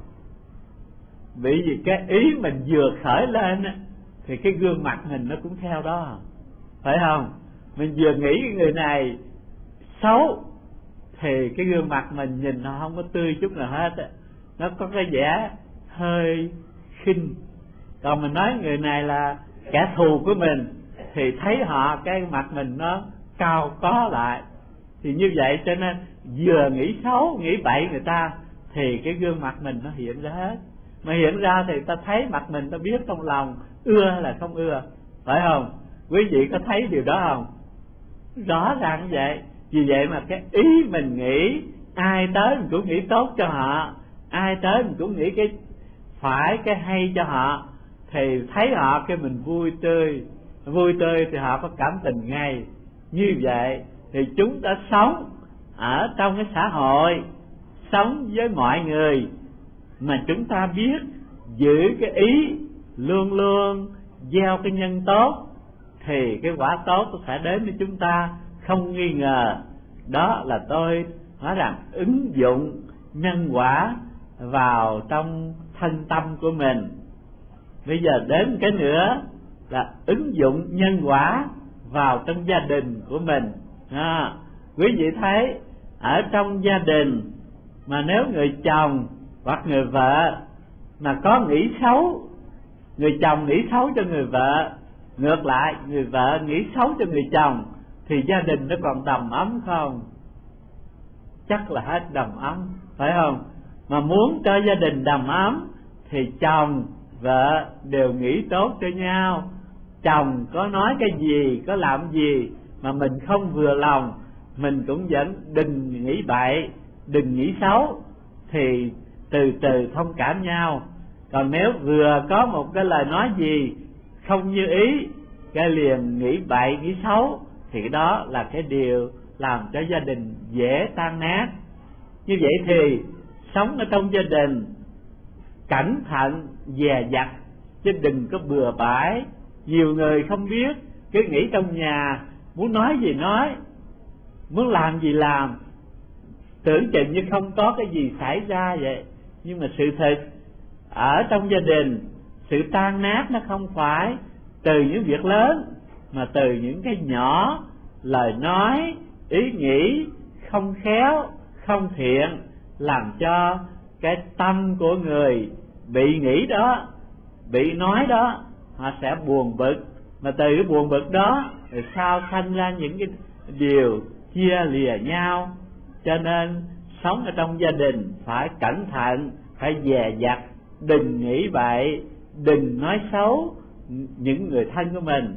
Bởi vì cái ý mình vừa khởi lên thì cái gương mặt mình nó cũng theo đó, phải không? Mình vừa nghĩ cái người này xấu thì cái gương mặt mình nhìn nó không có tươi chút nào hết, nó có cái vẻ hơi khinh. Còn mình nói người này là kẻ thù của mình thì thấy họ cái mặt mình nó cao có lại. Thì như vậy cho nên vừa nghĩ xấu nghĩ bậy người ta thì cái gương mặt mình nó hiện ra hết. Mà hiện ra thì ta thấy mặt mình, ta biết trong lòng ưa hay là không ưa, phải không? Quý vị có thấy điều đó không? Rõ ràng như vậy. Vì vậy mà cái ý mình nghĩ, ai tới mình cũng nghĩ tốt cho họ, ai tới mình cũng nghĩ cái phải, cái hay cho họ, thì thấy họ cái mình vui tươi, vui tươi thì họ có cảm tình ngay. Như vậy thì chúng ta sống ở trong cái xã hội, sống với mọi người mà chúng ta biết giữ cái ý, luôn luôn gieo cái nhân tốt thì cái quả tốt nó sẽ đến với chúng ta không nghi ngờ. Đó là tôi nói rằng ứng dụng nhân quả vào trong thân tâm của mình. Bây giờ đến cái nữa là ứng dụng nhân quả vào trong gia đình của mình. À, quý vị thấy ở trong gia đình mà nếu người chồng hoặc người vợ mà có nghĩ xấu, người chồng nghĩ xấu cho người vợ, ngược lại người vợ nghĩ xấu cho người chồng, thì gia đình nó còn đầm ấm không? Chắc là hết đầm ấm, phải không? Mà muốn cho gia đình đầm ấm thì chồng vợ đều nghĩ tốt cho nhau. Chồng có nói cái gì, có làm gì mà mình không vừa lòng, mình cũng vẫn đừng nghĩ bậy, đừng nghĩ xấu, thì từ từ thông cảm nhau. Còn nếu vừa có một cái lời nói gì không như ý, cái liền nghĩ bậy nghĩ xấu, thì cái đó là cái điều làm cho gia đình dễ tan nát. Như vậy thì sống ở trong gia đình cẩn thận dè dặt, chứ đừng có bừa bãi. Nhiều người không biết, cứ nghĩ trong nhà muốn nói gì nói, muốn làm gì làm, tưởng chừng như không có cái gì xảy ra vậy. Nhưng mà sự thật ở trong gia đình, sự tan nát nó không phải từ những việc lớn, mà từ những cái nhỏ lời nói, ý nghĩ không khéo, không thiện, làm cho cái tâm của người bị nghĩ đó, bị nói đó, họ sẽ buồn bực, mà từ cái buồn bực đó rồi sao sanh ra những cái điều chia lìa nhau. Cho nên sống ở trong gia đình phải cẩn thận, phải dè dặt, đừng nghĩ vậy, đừng nói xấu những người thân của mình.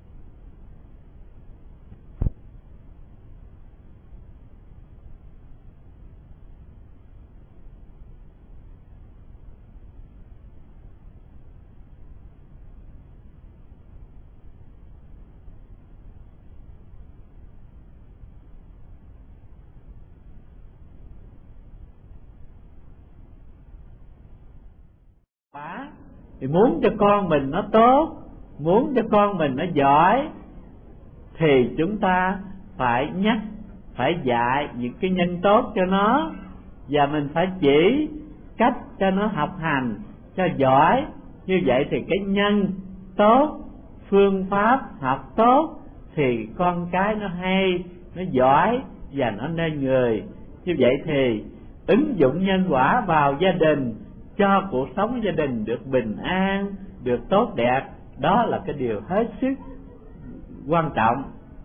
Thì muốn cho con mình nó tốt, muốn cho con mình nó giỏi, thì chúng ta phải nhắc, phải dạy những cái nhân tốt cho nó, và mình phải chỉ cách cho nó học hành cho giỏi. Như vậy thì cái nhân tốt, phương pháp học tốt, thì con cái nó hay, nó giỏi và nó nên người. Như vậy thì ứng dụng nhân quả vào gia đình, cho cuộc sống gia đình được bình an, được tốt đẹp, đó là cái điều hết sức quan trọng.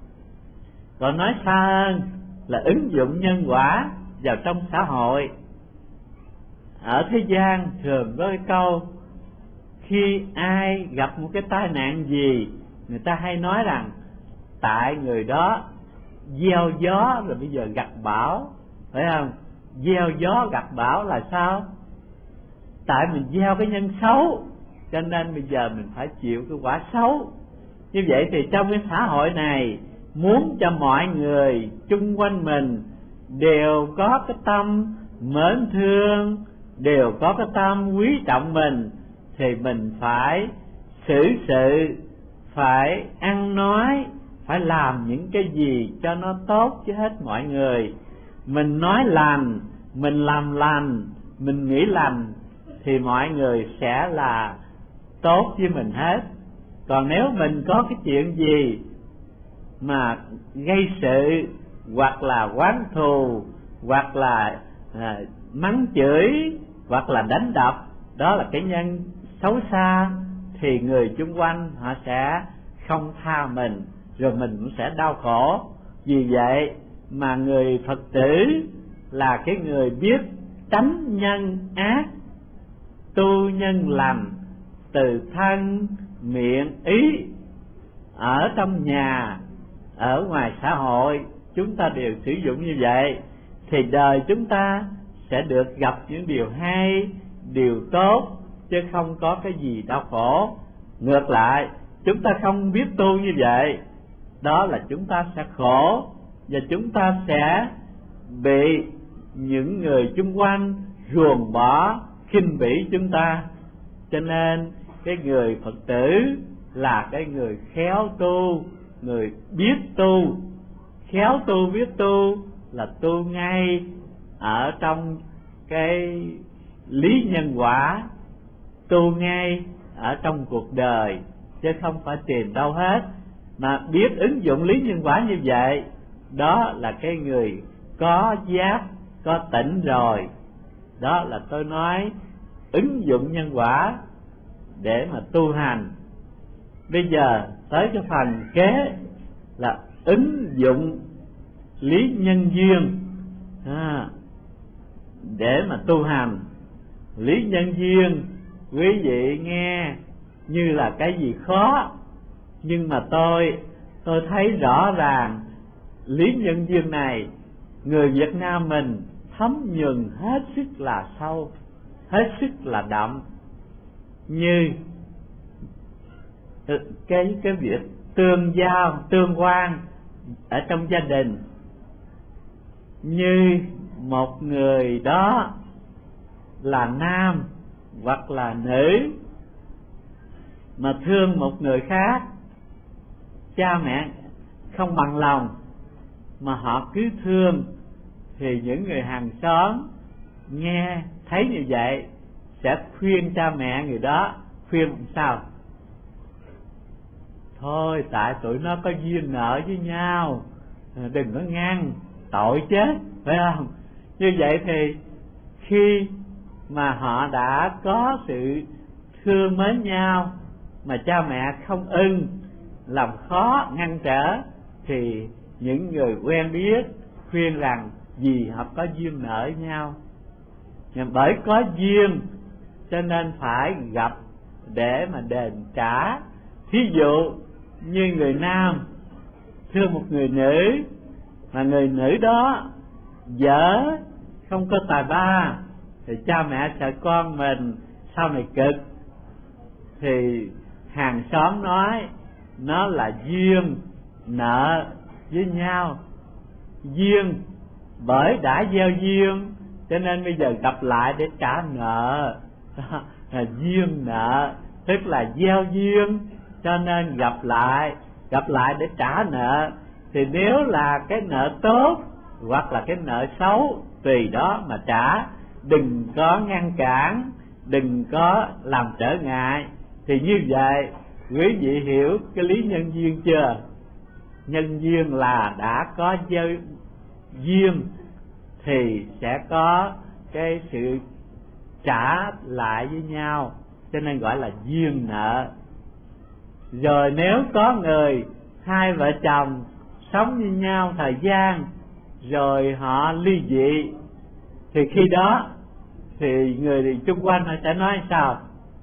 Còn nói xa hơn là ứng dụng nhân quả vào trong xã hội. Ở thế gian thường có cái câu, khi ai gặp một cái tai nạn gì, người ta hay nói rằng tại người đó gieo gió rồi bây giờ gặt bão, phải không? Gieo gió gặt bão là sao? Tại mình gieo cái nhân xấu, cho nên bây giờ mình phải chịu cái quả xấu. Như vậy thì trong cái xã hội này, muốn cho mọi người chung quanh mình đều có cái tâm mến thương, đều có cái tâm quý trọng mình, thì mình phải xử sự, phải ăn nói, phải làm những cái gì cho nó tốt cho hết mọi người. Mình nói lành, mình làm lành, mình nghĩ lành, thì mọi người sẽ là tốt với mình hết. Còn nếu mình có cái chuyện gì mà gây sự, hoặc là oán thù, hoặc là à, mắng chửi, hoặc là đánh đập, đó là cái nhân xấu xa, thì người chung quanh họ sẽ không tha mình, rồi mình cũng sẽ đau khổ. Vì vậy mà người Phật tử là cái người biết tránh nhân ác, tu nhân lành, từ thân, miệng, ý. Ở trong nhà, ở ngoài xã hội, chúng ta đều sử dụng như vậy, thì đời chúng ta sẽ được gặp những điều hay, điều tốt, chứ không có cái gì đau khổ. Ngược lại, chúng ta không biết tu như vậy, đó là chúng ta sẽ khổ, và chúng ta sẽ bị những người chung quanh ruồng bỏ, khinh bỉ chúng ta. Cho nên cái người Phật tử là cái người khéo tu, người biết tu. Khéo tu biết tu là tu ngay ở trong cái lý nhân quả, tu ngay ở trong cuộc đời, chứ không phải tìm đâu hết. Mà biết ứng dụng lý nhân quả như vậy, đó là cái người có giác, có tỉnh rồi. Đó là tôi nói ứng dụng nhân quả để mà tu hành. Bây giờ tới cái phần kế là ứng dụng lý nhân duyên à, để mà tu hành. Lý nhân duyên quý vị nghe như là cái gì khó, nhưng mà tôi tôi thấy rõ ràng lý nhân duyên này người Việt Nam mình thấm nhuần hết sức là sâu, hết sức là đậm. Như cái cái việc tương giao, tương quan ở trong gia đình, như một người đó là nam hoặc là nữ mà thương một người khác, cha mẹ không bằng lòng mà họ cứ thương, thì những người hàng xóm nghe thấy như vậy sẽ khuyên cha mẹ người đó, khuyên làm sao? thôi tại tụi nó có duyên nợ với nhau, đừng có ngăn, tội chết, phải không? Như vậy thì khi mà họ đã có sự thương mến nhau mà cha mẹ không ưng, làm khó ngăn trở, thì những người quen biết khuyên rằng vì họ có duyên nợ nhau, bởi có duyên cho nên phải gặp để mà đền trả. Thí dụ như người nam thương một người nữ, mà người nữ đó vợ không có tài ba, thì cha mẹ sợ con mình sau này cực, thì hàng xóm nói nó là duyên nợ với nhau. Duyên bởi đã gieo duyên cho nên bây giờ gặp lại để trả nợ, là duyên nợ, tức là gieo duyên cho nên gặp lại, gặp lại để trả nợ. Thì nếu là cái nợ tốt hoặc là cái nợ xấu, tùy đó mà trả, đừng có ngăn cản, đừng có làm trở ngại. Thì như vậy quý vị hiểu cái lý nhân duyên chưa? Nhân duyên là đã có gieo duyên thì sẽ có cái sự trả lại với nhau, cho nên gọi là duyên nợ. Rồi nếu có người hai vợ chồng sống với nhau thời gian rồi họ ly dị, thì khi đó thì người chung quanh họ sẽ nói sao?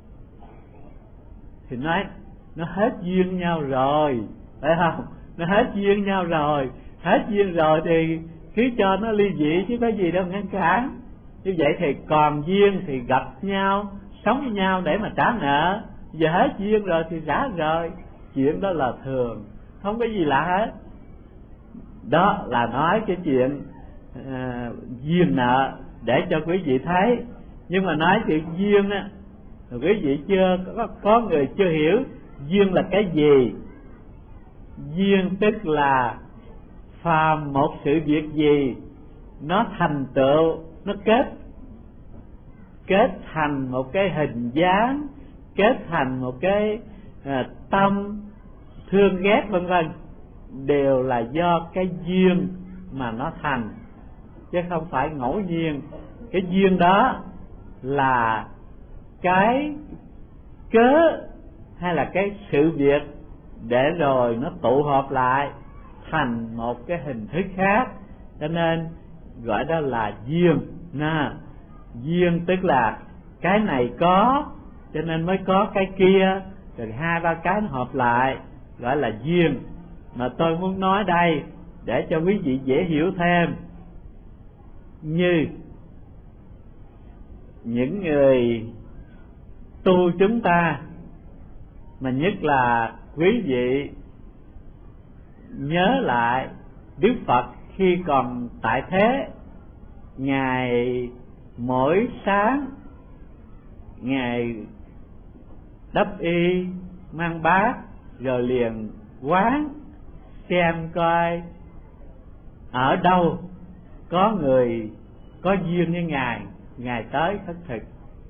Thì nói nó hết duyên nhau rồi, phải không? Nó hết duyên nhau rồi, hết duyên rồi thì cứ cho nó ly dị chứ có gì đâu ngăn cản. Như vậy thì còn duyên thì gặp nhau, sống với nhau để mà trả nợ. Giờ hết duyên rồi thì trả rồi, chuyện đó là thường, không có gì lạ hết. Đó là nói cái chuyện à, duyên nợ để cho quý vị thấy. Nhưng mà nói chuyện duyên á, quý vị chưa có, có người chưa hiểu duyên là cái gì. Duyên tức là phàm một sự việc gì nó thành tựu, nó kết kết thành một cái hình dáng, kết thành một cái à, tâm thương ghét vân vân, đều là do cái duyên mà nó thành, chứ không phải ngẫu nhiên. Cái duyên đó là cái cớ hay là cái sự việc để rồi nó tụ họp lại thành một cái hình thức khác, cho nên gọi đó là duyên. Nè, duyên tức là cái này có cho nên mới có cái kia, rồi hai ba cái nó hợp lại gọi là duyên. Mà tôi muốn nói đây để cho quý vị dễ hiểu thêm, như những người tu chúng ta, mà nhất là quý vị nhớ lại Đức Phật khi còn tại thế, Ngài mỗi sáng Ngài đắp y mang bát rồi liền quán xem coi ở đâu có người có duyên với Ngài, Ngài tới khất thực.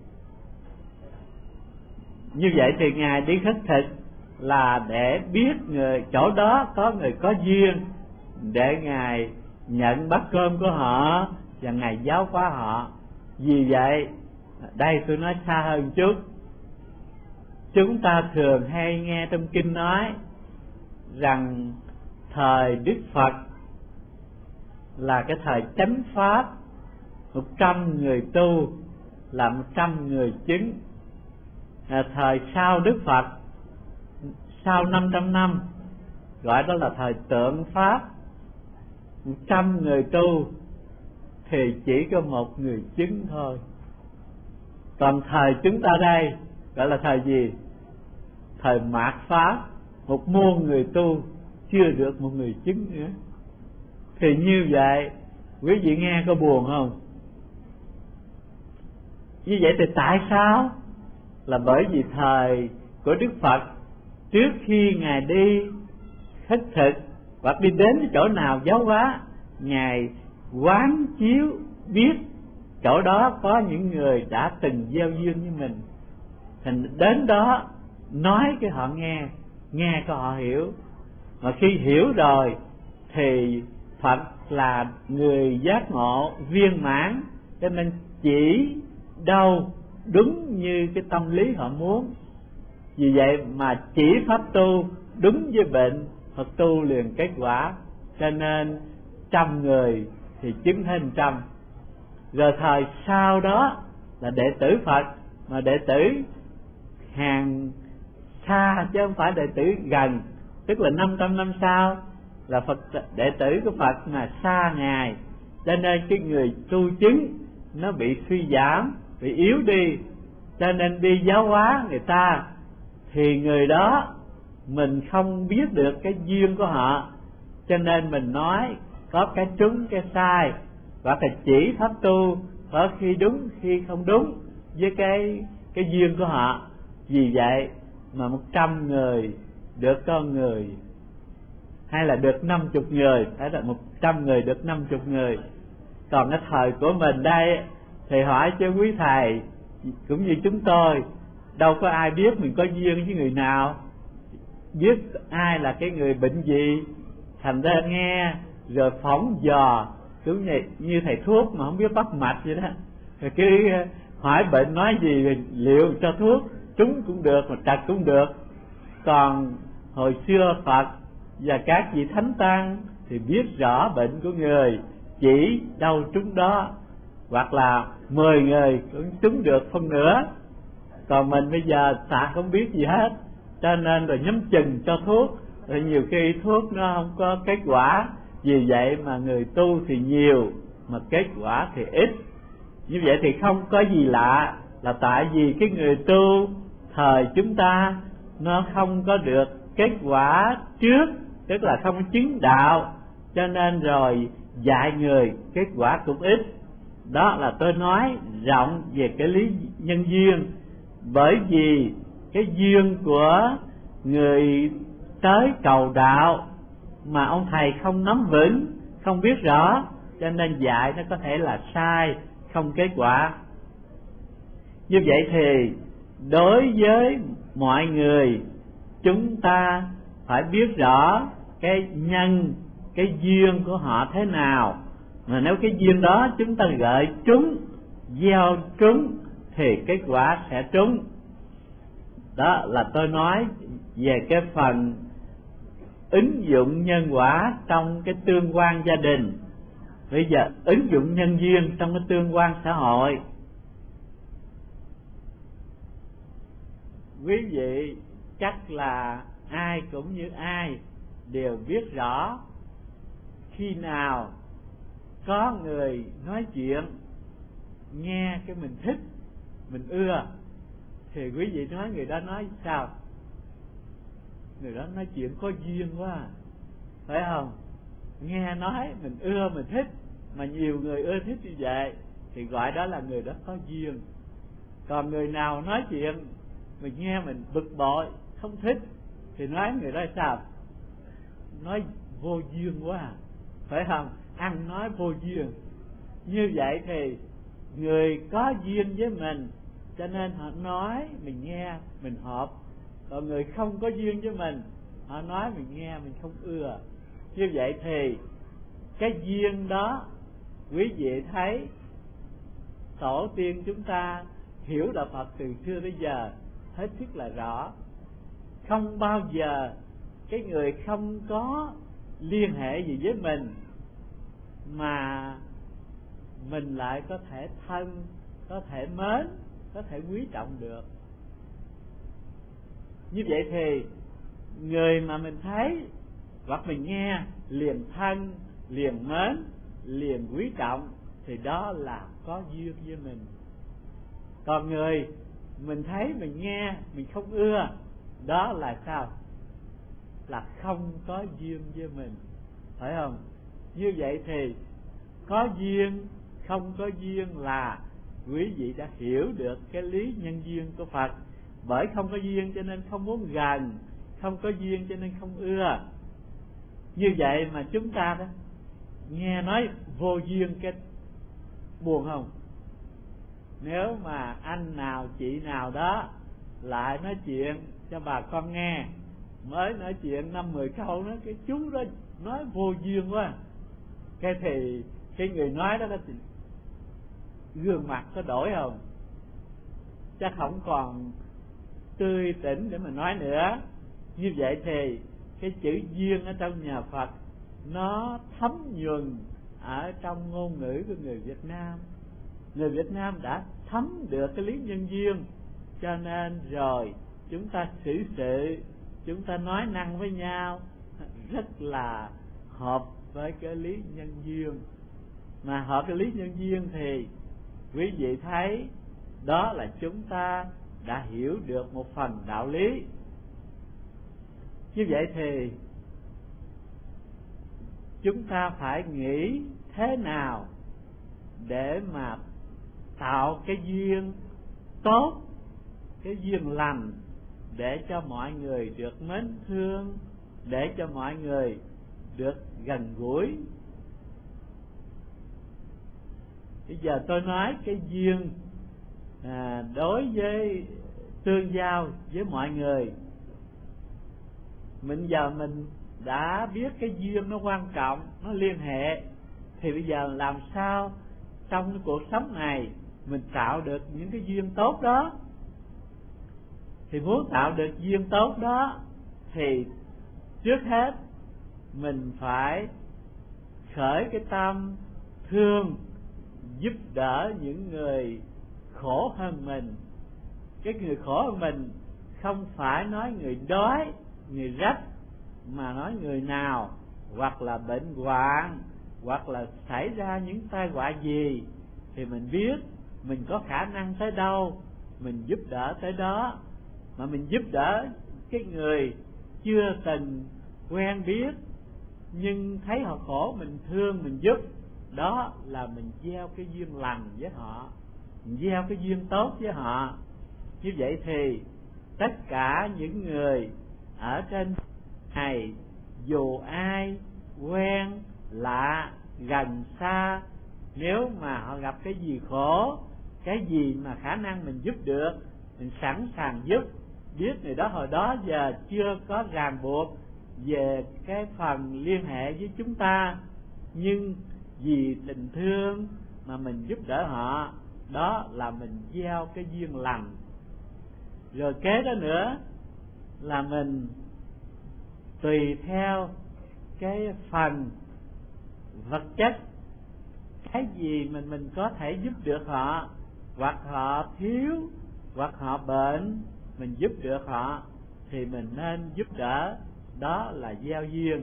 Như vậy thì Ngài đi khất thực là để biết người chỗ đó có người có duyên, để Ngài nhận bát cơm của họ và Ngài giáo hóa họ. Vì vậy đây tôi nói xa hơn chút, chúng ta thường hay nghe trong kinh nói rằng thời Đức Phật là cái thời chánh pháp, một trăm người tu là một trăm người chứng. À, thời sau Đức Phật, sau năm trăm năm, gọi đó là thời tượng pháp, một trăm người tu thì chỉ có một người chứng thôi. Còn thời chúng ta đây gọi là thời gì? Thời mạt pháp, một muôn người tu chưa được một người chứng nữa. Thì như vậy quý vị nghe có buồn không? Như vậy thì tại sao? Là bởi vì thời của Đức Phật, trước khi Ngài đi khất thực hoặc đi đến cái chỗ nào giáo hóa, Ngài quán chiếu biết chỗ đó có những người đã từng gieo duyên với mình, thành đến đó nói cái họ nghe, nghe cho họ hiểu. Mà khi hiểu rồi thì Phật là người giác ngộ viên mãn, cho nên chỉ đâu đúng như cái tâm lý họ muốn. Vì vậy mà chỉ pháp tu đúng với bệnh, Phật tu liền kết quả. Cho nên trăm người thì chứng thêm trăm. Rồi thời sau đó là đệ tử Phật, mà đệ tử hàng xa chứ không phải đệ tử gần, tức là năm trăm năm sau là Phật đệ tử của Phật mà xa Ngài, cho nên cái người tu chứng nó bị suy giảm, bị yếu đi. Cho nên đi giáo hóa người ta thì người đó mình không biết được cái duyên của họ, cho nên mình nói có cái trúng cái sai, và phải chỉ pháp tu có khi đúng khi không đúng với cái cái duyên của họ. Vì vậy mà một trăm người được con người, hay là được năm chục người, phải là một trăm người được năm chục người. Còn cái thời của mình đây thì hỏi cho quý thầy cũng như chúng tôi, đâu có ai biết mình có duyên với người nào, biết ai là cái người bệnh gì. Thành ra nghe rồi phỏng dò cũng như, như thầy thuốc mà không biết bắt mạch vậy đó, rồi cứ hỏi bệnh nói gì rồi liệu cho thuốc, trúng cũng được mà trật cũng được. Còn hồi xưa Phật và các vị thánh tăng thì biết rõ bệnh của người, chỉ đâu trúng đó, hoặc là mười người cũng trúng được phân nửa. Còn mình bây giờ ta không biết gì hết, cho nên rồi nhắm chừng cho thuốc, rồi nhiều khi thuốc nó không có kết quả. Vì vậy mà người tu thì nhiều mà kết quả thì ít. Như vậy thì không có gì lạ, là tại vì cái người tu thời chúng ta nó không có được kết quả trước, tức là không chứng đạo, cho nên rồi dạy người kết quả cũng ít. Đó là tôi nói rộng về cái lý nhân duyên. Bởi vì cái duyên của người tới cầu đạo mà ông thầy không nắm vững, không biết rõ, cho nên dạy nó có thể là sai, không kết quả. Như vậy thì đối với mọi người, chúng ta phải biết rõ cái nhân, cái duyên của họ thế nào. Mà nếu cái duyên đó chúng ta gợi trúng, gieo trúng thì kết quả sẽ trúng. Đó là tôi nói về cái phần ứng dụng nhân quả trong cái tương quan gia đình. Bây giờ ứng dụng nhân duyên trong cái tương quan xã hội. Quý vị chắc là ai cũng như ai đều biết rõ, khi nào có người nói chuyện nghe cái mình thích, mình ưa, thì quý vị nói người đó nói sao? Người đó nói chuyện có duyên quá, phải không? Nghe nói mình ưa, mình thích, mà nhiều người ưa thích như vậy thì gọi đó là người đó có duyên. Còn người nào nói chuyện mình nghe mình bực bội, không thích, thì nói người đó sao? Nói vô duyên quá, phải không? Ăn nói vô duyên. Như vậy thì người có duyên với mình, cho nên họ nói mình nghe mình hợp. Còn người không có duyên với mình, họ nói mình nghe mình không ưa. Như vậy thì cái duyên đó, quý vị thấy tổ tiên chúng ta hiểu đạo Phật từ xưa tới giờ hết sức là rõ. Không bao giờ cái người không có liên hệ gì với mình mà mình lại có thể thân, có thể mến, có thể quý trọng được. Như vậy thì người mà mình thấy hoặc mình nghe liền thân, liền mến, liền quý trọng, thì đó là có duyên với mình. Còn người mình thấy mình nghe mình không ưa, đó là sao? Là không có duyên với mình, phải không? Như vậy thì có duyên, không có duyên là quý vị đã hiểu được cái lý nhân duyên của Phật. Bởi không có duyên cho nên không muốn gần, không có duyên cho nên không ưa. Như vậy mà chúng ta đó nghe nói vô duyên cái buồn không? Nếu mà anh nào chị nào đó lại nói chuyện cho bà con nghe mới nói chuyện năm mười câu đó, cái chú đó nói vô duyên quá. Cái thì cái người nói đó thì gương mặt có đổi không, chắc không còn tươi tỉnh để mà nói nữa. Như vậy thì cái chữ duyên ở trong nhà Phật nó thấm nhuần ở trong ngôn ngữ của người Việt Nam. Người Việt Nam đã thấm được cái lý nhân duyên, cho nên rồi chúng ta xử sự, chúng ta nói năng với nhau rất là hợp với cái lý nhân duyên. Mà hợp cái lý nhân duyên thì quý vị thấy đó là chúng ta đã hiểu được một phần đạo lý. Như vậy thì chúng ta phải nghĩ thế nào để mà tạo cái duyên tốt, cái duyên lành, để cho mọi người được mến thương, để cho mọi người được gần gũi. Bây giờ tôi nói cái duyên à, đối với tương giao với mọi người. Mình giờ mình đã biết cái duyên nó quan trọng, nó liên hệ, thì bây giờ làm sao trong cái cuộc sống này mình tạo được những cái duyên tốt đó. Thì muốn tạo được duyên tốt đó thì trước hết mình phải khởi cái tâm thương, giúp đỡ những người khổ hơn mình. Cái người khổ hơn mình không phải nói người đói, người rách, mà nói người nào hoặc là bệnh hoạn, hoặc là xảy ra những tai họa gì, thì mình biết mình có khả năng tới đâu mình giúp đỡ tới đó. Mà mình giúp đỡ cái người chưa từng quen biết, nhưng thấy họ khổ mình thương mình giúp, đó là mình gieo cái duyên lành với họ, mình gieo cái duyên tốt với họ. Như vậy thì tất cả những người ở trên này, dù ai quen lạ gần xa, nếu mà họ gặp cái gì khổ, cái gì mà khả năng mình giúp được, mình sẵn sàng giúp. Biết người đó hồi đó giờ chưa có ràng buộc về cái phần liên hệ với chúng ta, nhưng vì tình thương mà mình giúp đỡ họ, đó là mình gieo cái duyên lành. Rồi kế đó nữa là mình tùy theo cái phần vật chất, cái gì mình mình có thể giúp được họ, hoặc họ thiếu, hoặc họ bệnh, mình giúp được họ thì mình nên giúp đỡ, đó là gieo duyên.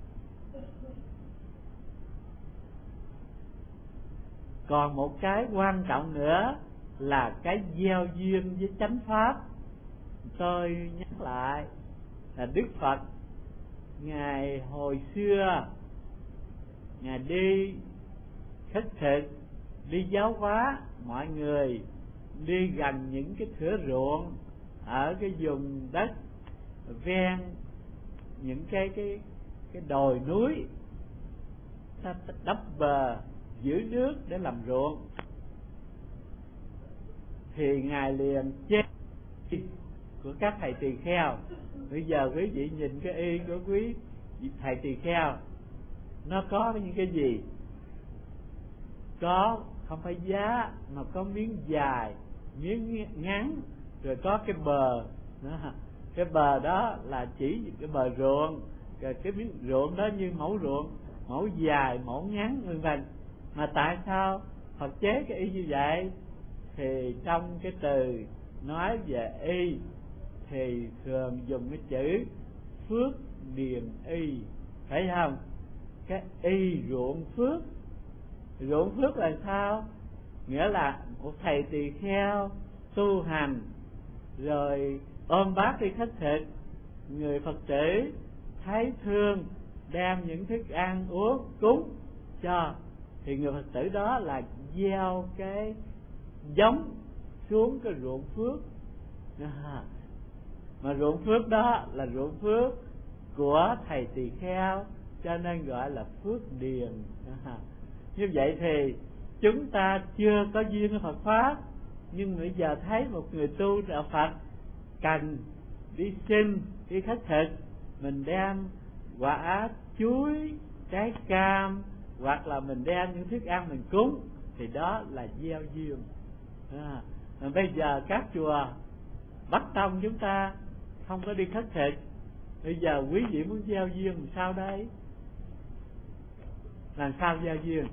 Còn một cái quan trọng nữa là cái gieo duyên với chánh pháp. Tôi nhắc lại là Đức Phật Ngài hồi xưa Ngài đi khất thực, đi giáo hóa mọi người, đi gần những cái thửa ruộng ở cái vùng đất ven những cái cái cái đồi núi, ta đắp bờ giữ nước để làm ruộng. Thì Ngài liền chế của các thầy tỳ kheo. Bây giờ quý vị nhìn cái y của quý thầy tỳ kheo, nó có những cái gì? Có không phải giá, mà có miếng dài, miếng ngắn, rồi có cái bờ đó. Cái bờ đó là chỉ cái bờ ruộng, rồi cái miếng ruộng đó như mẫu ruộng, mẫu dài, mẫu ngắn vân vân. Mà tại sao Phật chế cái y như vậy? Thì trong cái từ nói về y thì thường dùng cái chữ phước điền y, phải không? Cái y ruộng phước. Ruộng phước là sao? Nghĩa là một thầy tỳ kheo tu hành, rồi ôm bát đi khất thực, người Phật tử thấy thương đem những thức ăn uống cúng cho, thì người Phật tử đó là gieo cái giống xuống cái ruộng phước. À, mà ruộng phước đó là ruộng phước của thầy tỳ kheo, cho nên gọi là phước điền. À, như vậy thì chúng ta chưa có duyên với Phật pháp, nhưng bây giờ thấy một người tu đạo Phật cần đi sinh, đi khất thực, mình đem quả chuối, trái cam, hoặc là mình đem những thức ăn mình cúng, thì đó là gieo duyên. À, bây giờ các chùa Bắc Tông chúng ta không có đi khất thực, bây giờ quý vị muốn gieo duyên làm sao đây? Làm sao gieo duyên?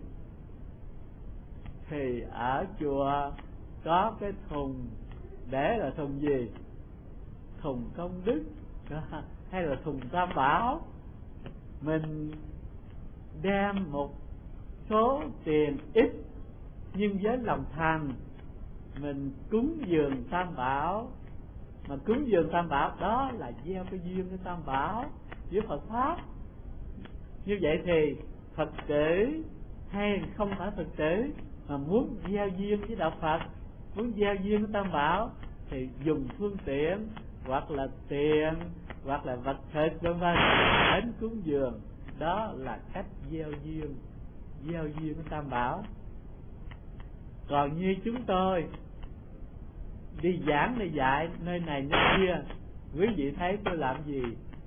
Thì ở chùa có cái thùng, để là thùng gì? Thùng công đức hay là thùng tam bảo. Mình đem một số tiền ít nhưng với lòng thành, mình cúng dường tam bảo. Mà cúng dường tam bảo đó là gieo cái duyên cái tam bảo với Phật pháp. Như vậy thì Phật tử hay không phải Phật tử mà muốn gieo duyên với đạo Phật, muốn gieo duyên với tam bảo, thì dùng phương tiện hoặc là tiền hoặc là vật thực vân vân đến cúng dường. Đó là cách gieo duyên, gieo duyên với tam bảo. Còn như chúng tôi đi giảng đi dạy nơi này nơi kia, quý vị thấy tôi làm gì?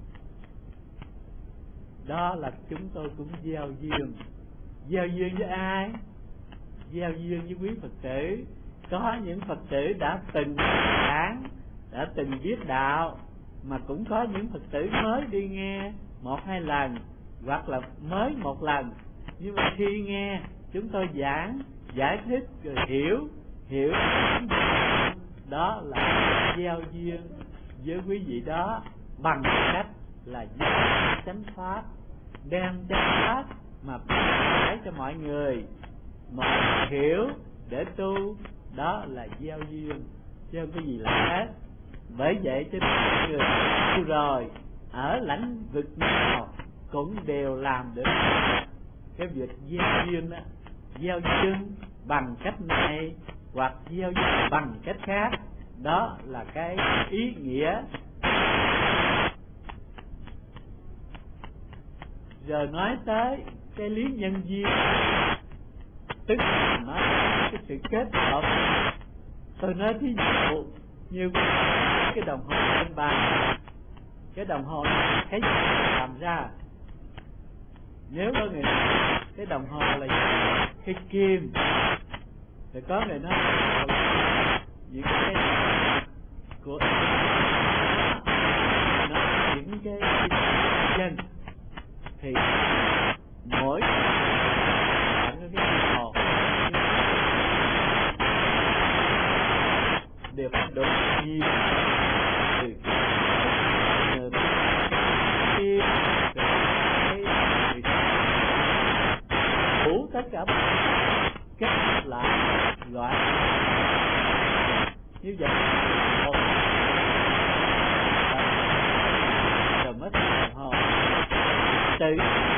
Đó là chúng tôi cũng gieo duyên. Gieo duyên với ai? Gieo duyên với quý Phật tử. Có những Phật tử đã từng giảng, đã từng biết đạo, mà cũng có những Phật tử mới đi nghe một hai lần, hoặc là mới một lần. Nhưng mà khi nghe chúng tôi giảng, giải thích rồi hiểu, hiểu đó là gieo duyên với quý vị đó bằng cách là gieo chánh pháp, đem chánh pháp mà giải cho mọi người, mọi người hiểu để tu. Đó là gieo duyên, chứ không có gì lạ hết. Bởi vậy cho nên mọi người tu rồi, ở lãnh vực nào cũng đều làm được cái việc gieo duyên đó. Gieo duyên bằng cách này hoặc gieo duyên bằng cách khác, đó là cái ý nghĩa. Giờ nói tới cái lý nhân duyên, tức là nói cái sự kết hợp. Tôi nói thí dụ như cái đồng hồ trên bàn, cái đồng hồ này cái gì làm ra? Nếu có người nói cái đồng hồ là cái kim, thì có người nói những cái của nó những cái dân, thì mỗi bạn có cái đồng hồ đều phải đủ nhiều từ từ kia đủ tất cả kết lại gọi như vậy. Rồi mất đồng hồ từ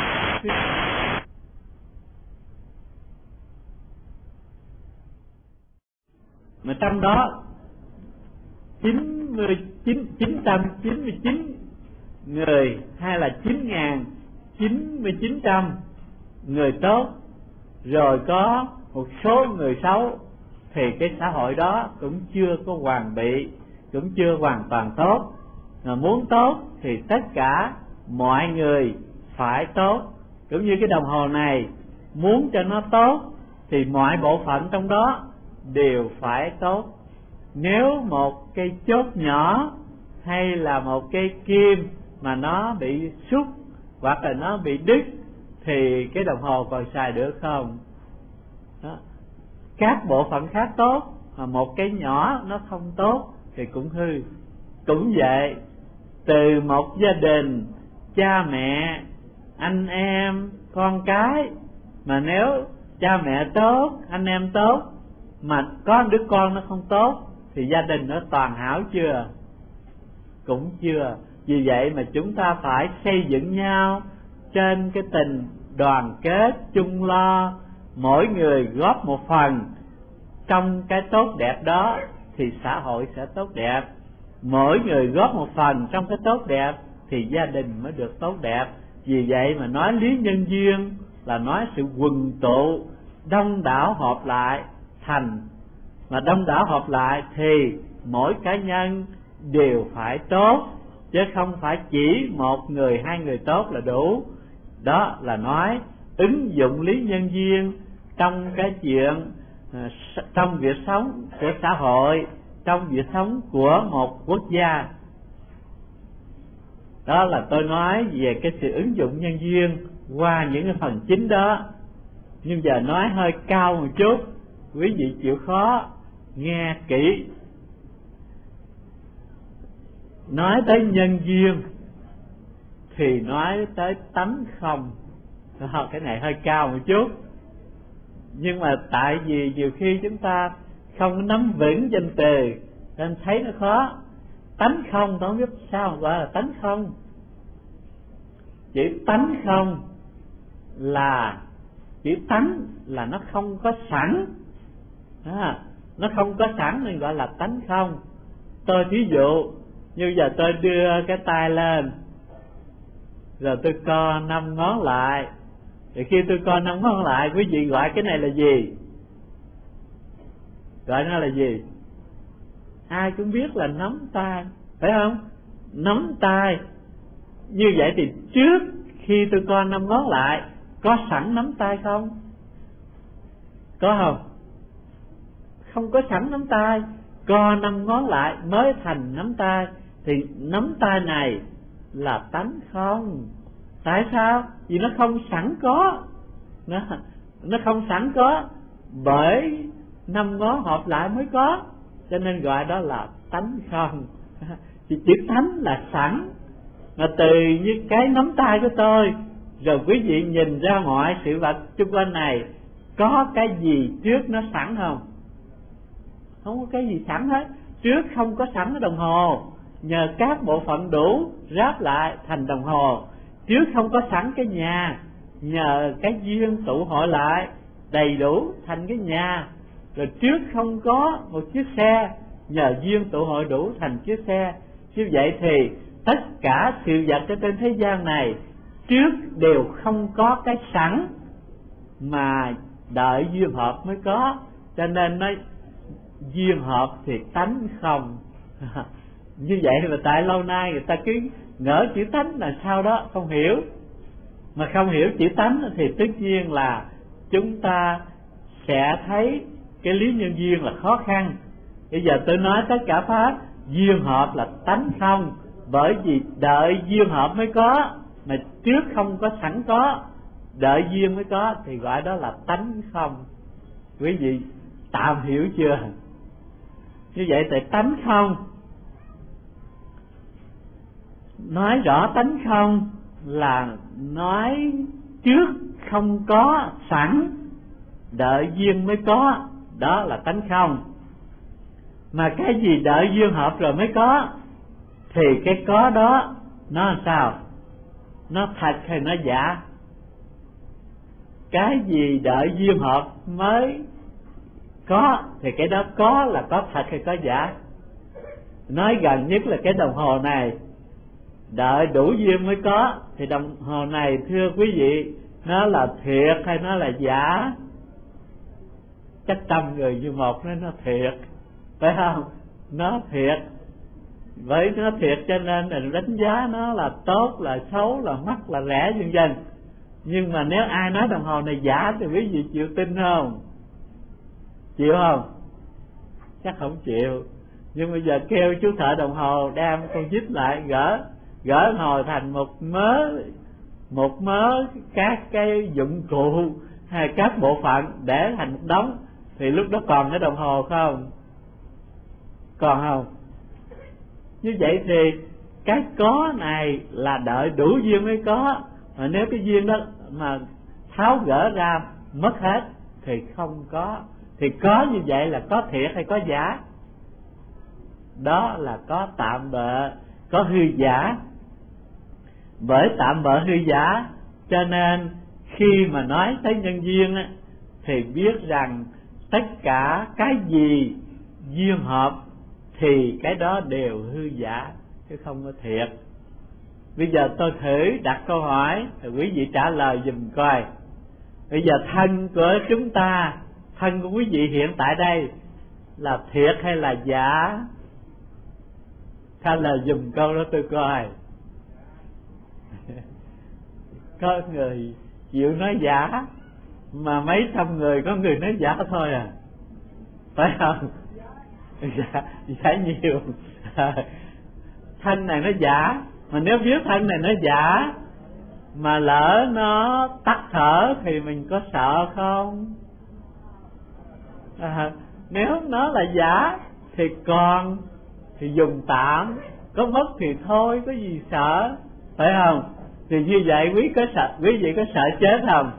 mà trong đó chín mươi chín chín trăm chín mươi chín người hay là chín ngàn chín mươi chín trăm người tốt, rồi có một số người xấu, thì cái xã hội đó cũng chưa có hoàn bị, cũng chưa hoàn toàn tốt. Mà muốn tốt thì tất cả mọi người phải tốt. Cũng như cái đồng hồ này, muốn cho nó tốt thì mọi bộ phận trong đó đều phải tốt. Nếu một cây chốt nhỏ hay là một cây kim mà nó bị xúc hoặc là nó bị đứt thì cái đồng hồ còn xài được không? Đó. Các bộ phận khác tốt mà một cái nhỏ nó không tốt thì cũng hư. Cũng vậy, từ một gia đình, cha mẹ, anh em, con cái, mà nếu cha mẹ tốt, anh em tốt, mà có đứa con nó không tốt thì gia đình nó toàn hảo chưa? Cũng chưa. Vì vậy mà chúng ta phải xây dựng nhau trên cái tình đoàn kết chung lo, mỗi người góp một phần trong cái tốt đẹp đó thì xã hội sẽ tốt đẹp. Mỗi người góp một phần trong cái tốt đẹp thì gia đình mới được tốt đẹp. Vì vậy mà nói lý nhân duyên là nói sự quần tụ, đông đảo hợp lại thành. Mà đông đảo hợp lại thì mỗi cá nhân đều phải tốt, chứ không phải chỉ một người hai người tốt là đủ. Đó là nói ứng dụng lý nhân duyên trong cái chuyện, trong việc sống của xã hội, trong việc sống của một quốc gia. Đó là tôi nói về cái sự ứng dụng nhân duyên qua những cái phần chính đó. Nhưng giờ nói hơi cao một chút, quý vị chịu khó nghe kỹ. Nói tới nhân duyên thì nói tới tánh không. Cái này hơi cao một chút, nhưng mà tại vì nhiều khi chúng ta không nắm vững danh từ nên thấy nó khó. Tánh không tôi không biết sao gọi là tánh không. Chữ tánh không là chữ tánh là nó không có sẵn, à, nó không có sẵn nên gọi là tánh không. Tôi ví dụ như giờ tôi đưa cái tay lên rồi tôi co năm ngón lại, thì khi tôi co năm ngón lại, quý vị gọi cái này là gì? Gọi nó là gì? Ai cũng biết là nắm tay, phải không? Nắm tay. Như vậy thì trước khi tôi co năm ngón lại, có sẵn nắm tay không? Có không? Không có sẵn nắm tay. Co năm ngón lại mới thành nắm tay. Thì nắm tay này là tánh không. Tại sao? Vì nó không sẵn có. Nó, nó không sẵn có, bởi năm ngón hợp lại mới có, cho nên gọi đó là tánh không. Thì chữ tánh là sẵn. Mà từ như cái nắm tay của tôi, rồi quý vị nhìn ra mọi sự vật xung quanh này, có cái gì trước nó sẵn không? Không có cái gì sẵn hết. Trước không có sẵn cái đồng hồ, nhờ các bộ phận đủ ráp lại thành đồng hồ. Trước không có sẵn cái nhà, nhờ cái duyên tụ hội lại đầy đủ thành cái nhà. Rồi trước không có một chiếc xe, nhờ duyên tụ hội đủ thành chiếc xe. Như vậy thì tất cả sự vật ở trên thế gian này trước đều không có cái sẵn, mà đợi duyên hợp mới có. Cho nên nói duyên hợp thì tánh không. Như vậy mà tại lâu nay người ta cứ ngỡ chữ tánh là sao đó không hiểu. Mà không hiểu chữ tánh thì tất nhiên là chúng ta sẽ thấy cái lý nhân duyên là khó khăn. Bây giờ tôi nói tất cả pháp duyên hợp là tánh không, bởi vì đợi duyên hợp mới có, mà trước không có sẵn có, đợi duyên mới có, thì gọi đó là tánh không. Quý vị tạm hiểu chưa? Như vậy thì tánh không, nói rõ tánh không là nói trước không có sẵn, đợi duyên mới có, đó là tánh không. Mà cái gì đợi duyên hợp rồi mới có, thì cái có đó nó làm sao? Nó thật hay nó giả? Cái gì đợi duyên hợp mới có thì cái đó có là có thật hay có giả? Nói gần nhất là cái đồng hồ này đợi đủ duyên mới có, thì đồng hồ này thưa quý vị, nó là thiệt hay nó là giả? Chắc trăm người như một nói nó thiệt, phải không? Nó thiệt. Bởi nó thiệt cho nên là đánh giá nó là tốt, là xấu, là mắc, là rẻ vân vân. Nhưng mà nếu ai nói đồng hồ này giả thì quý vị chịu tin không? Chịu không? Chắc không chịu. Nhưng bây giờ kêu chú thợ đồng hồ đem con vít lại, gỡ gỡ đồng hồ thành một mớ một mớ các cái dụng cụ hay các bộ phận để thành một đống, thì lúc đó còn cái đồng hồ không? Còn không? Như vậy thì cái có này là đợi đủ duyên mới có, mà nếu cái duyên đó mà tháo gỡ ra mất hết thì không có. Thì có như vậy là có thiệt hay có giả? Đó là có tạm bợ, có hư giả. Bởi tạm bợ hư giả cho nên khi mà nói tới nhân duyên á, thì biết rằng tất cả cái gì duyên hợp thì cái đó đều hư giả chứ không có thiệt. Bây giờ tôi thử đặt câu hỏi thì quý vị trả lời giùm coi. Bây giờ thân của chúng ta, thân của quý vị hiện tại đây là thiệt hay là giả? Trả lời dùm câu đó tôi coi. Có người chịu nói giả, mà mấy trăm người có người nói giả thôi à, phải không? Giả, giả nhiều. Thân này nó giả, mà nếu biết thân này nó giả mà lỡ nó tắt thở thì mình có sợ không? À, nếu nó là giả thì còn thì dùng tạm, có mất thì thôi, có gì sợ, phải không? Thì như vậy quý có sợ, quý vị có sợ chết không?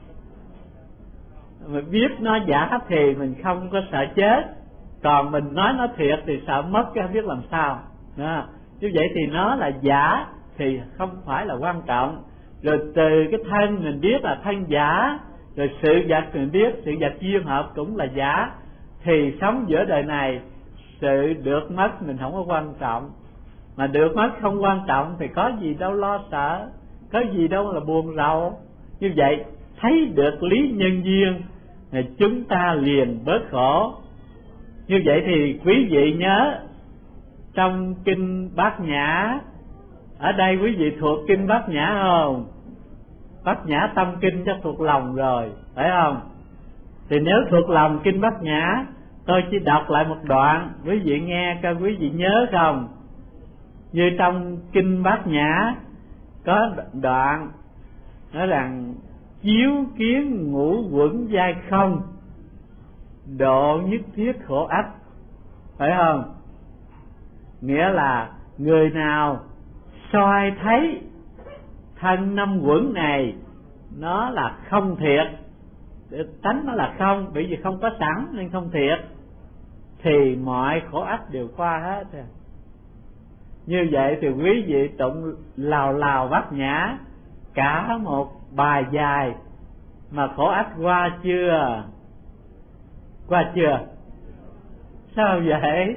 Mà biết nó giả thì mình không có sợ chết, còn mình nói nó thiệt thì sợ mất, chứ không biết làm sao. Đó. Như vậy thì nó là giả thì không phải là quan trọng. Rồi từ cái thân mình biết là thân giả, rồi sự vật mình biết sự vật duyên hợp cũng là giả, thì sống giữa đời này sự được mất mình không có quan trọng. Mà được mất không quan trọng thì có gì đâu lo sợ, có gì đâu là buồn rầu. Như vậy thấy được lý nhân duyên thì chúng ta liền bớt khổ. Như vậy thì quý vị nhớ trong kinh Bát Nhã, ở đây quý vị thuộc kinh Bát Nhã không? Bát Nhã tâm kinh chắc thuộc lòng rồi, phải không? Thì nếu thuộc lòng kinh Bát Nhã, tôi chỉ đọc lại một đoạn, quý vị nghe coi quý vị nhớ không? Như trong kinh Bát Nhã có đoạn nói rằng chiếu kiến ngũ uẩn giai không, độ nhất thiết khổ ách, phải không? Nghĩa là người nào soi thấy thân năm uẩn này nó là không thiệt, tánh nó là không, bởi vì không có sẵn nên không thiệt, thì mọi khổ ách đều qua hết rồi. Như vậy thì quý vị tụng lào lào Bát Nhã cả một bài dài mà khổ ách qua chưa? Qua chưa? Sao vậy?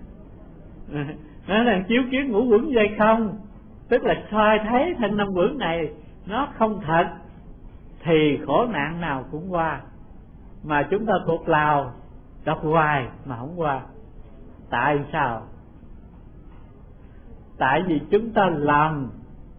Nó là chiếu kiến ngũ uẩn giai không, tức là soi thấy thân năm uẩn này nó không thật, thì khổ nạn nào cũng qua. Mà chúng ta thuộc lào đọc hoài mà không qua. Tại sao? Tại vì chúng ta lầm.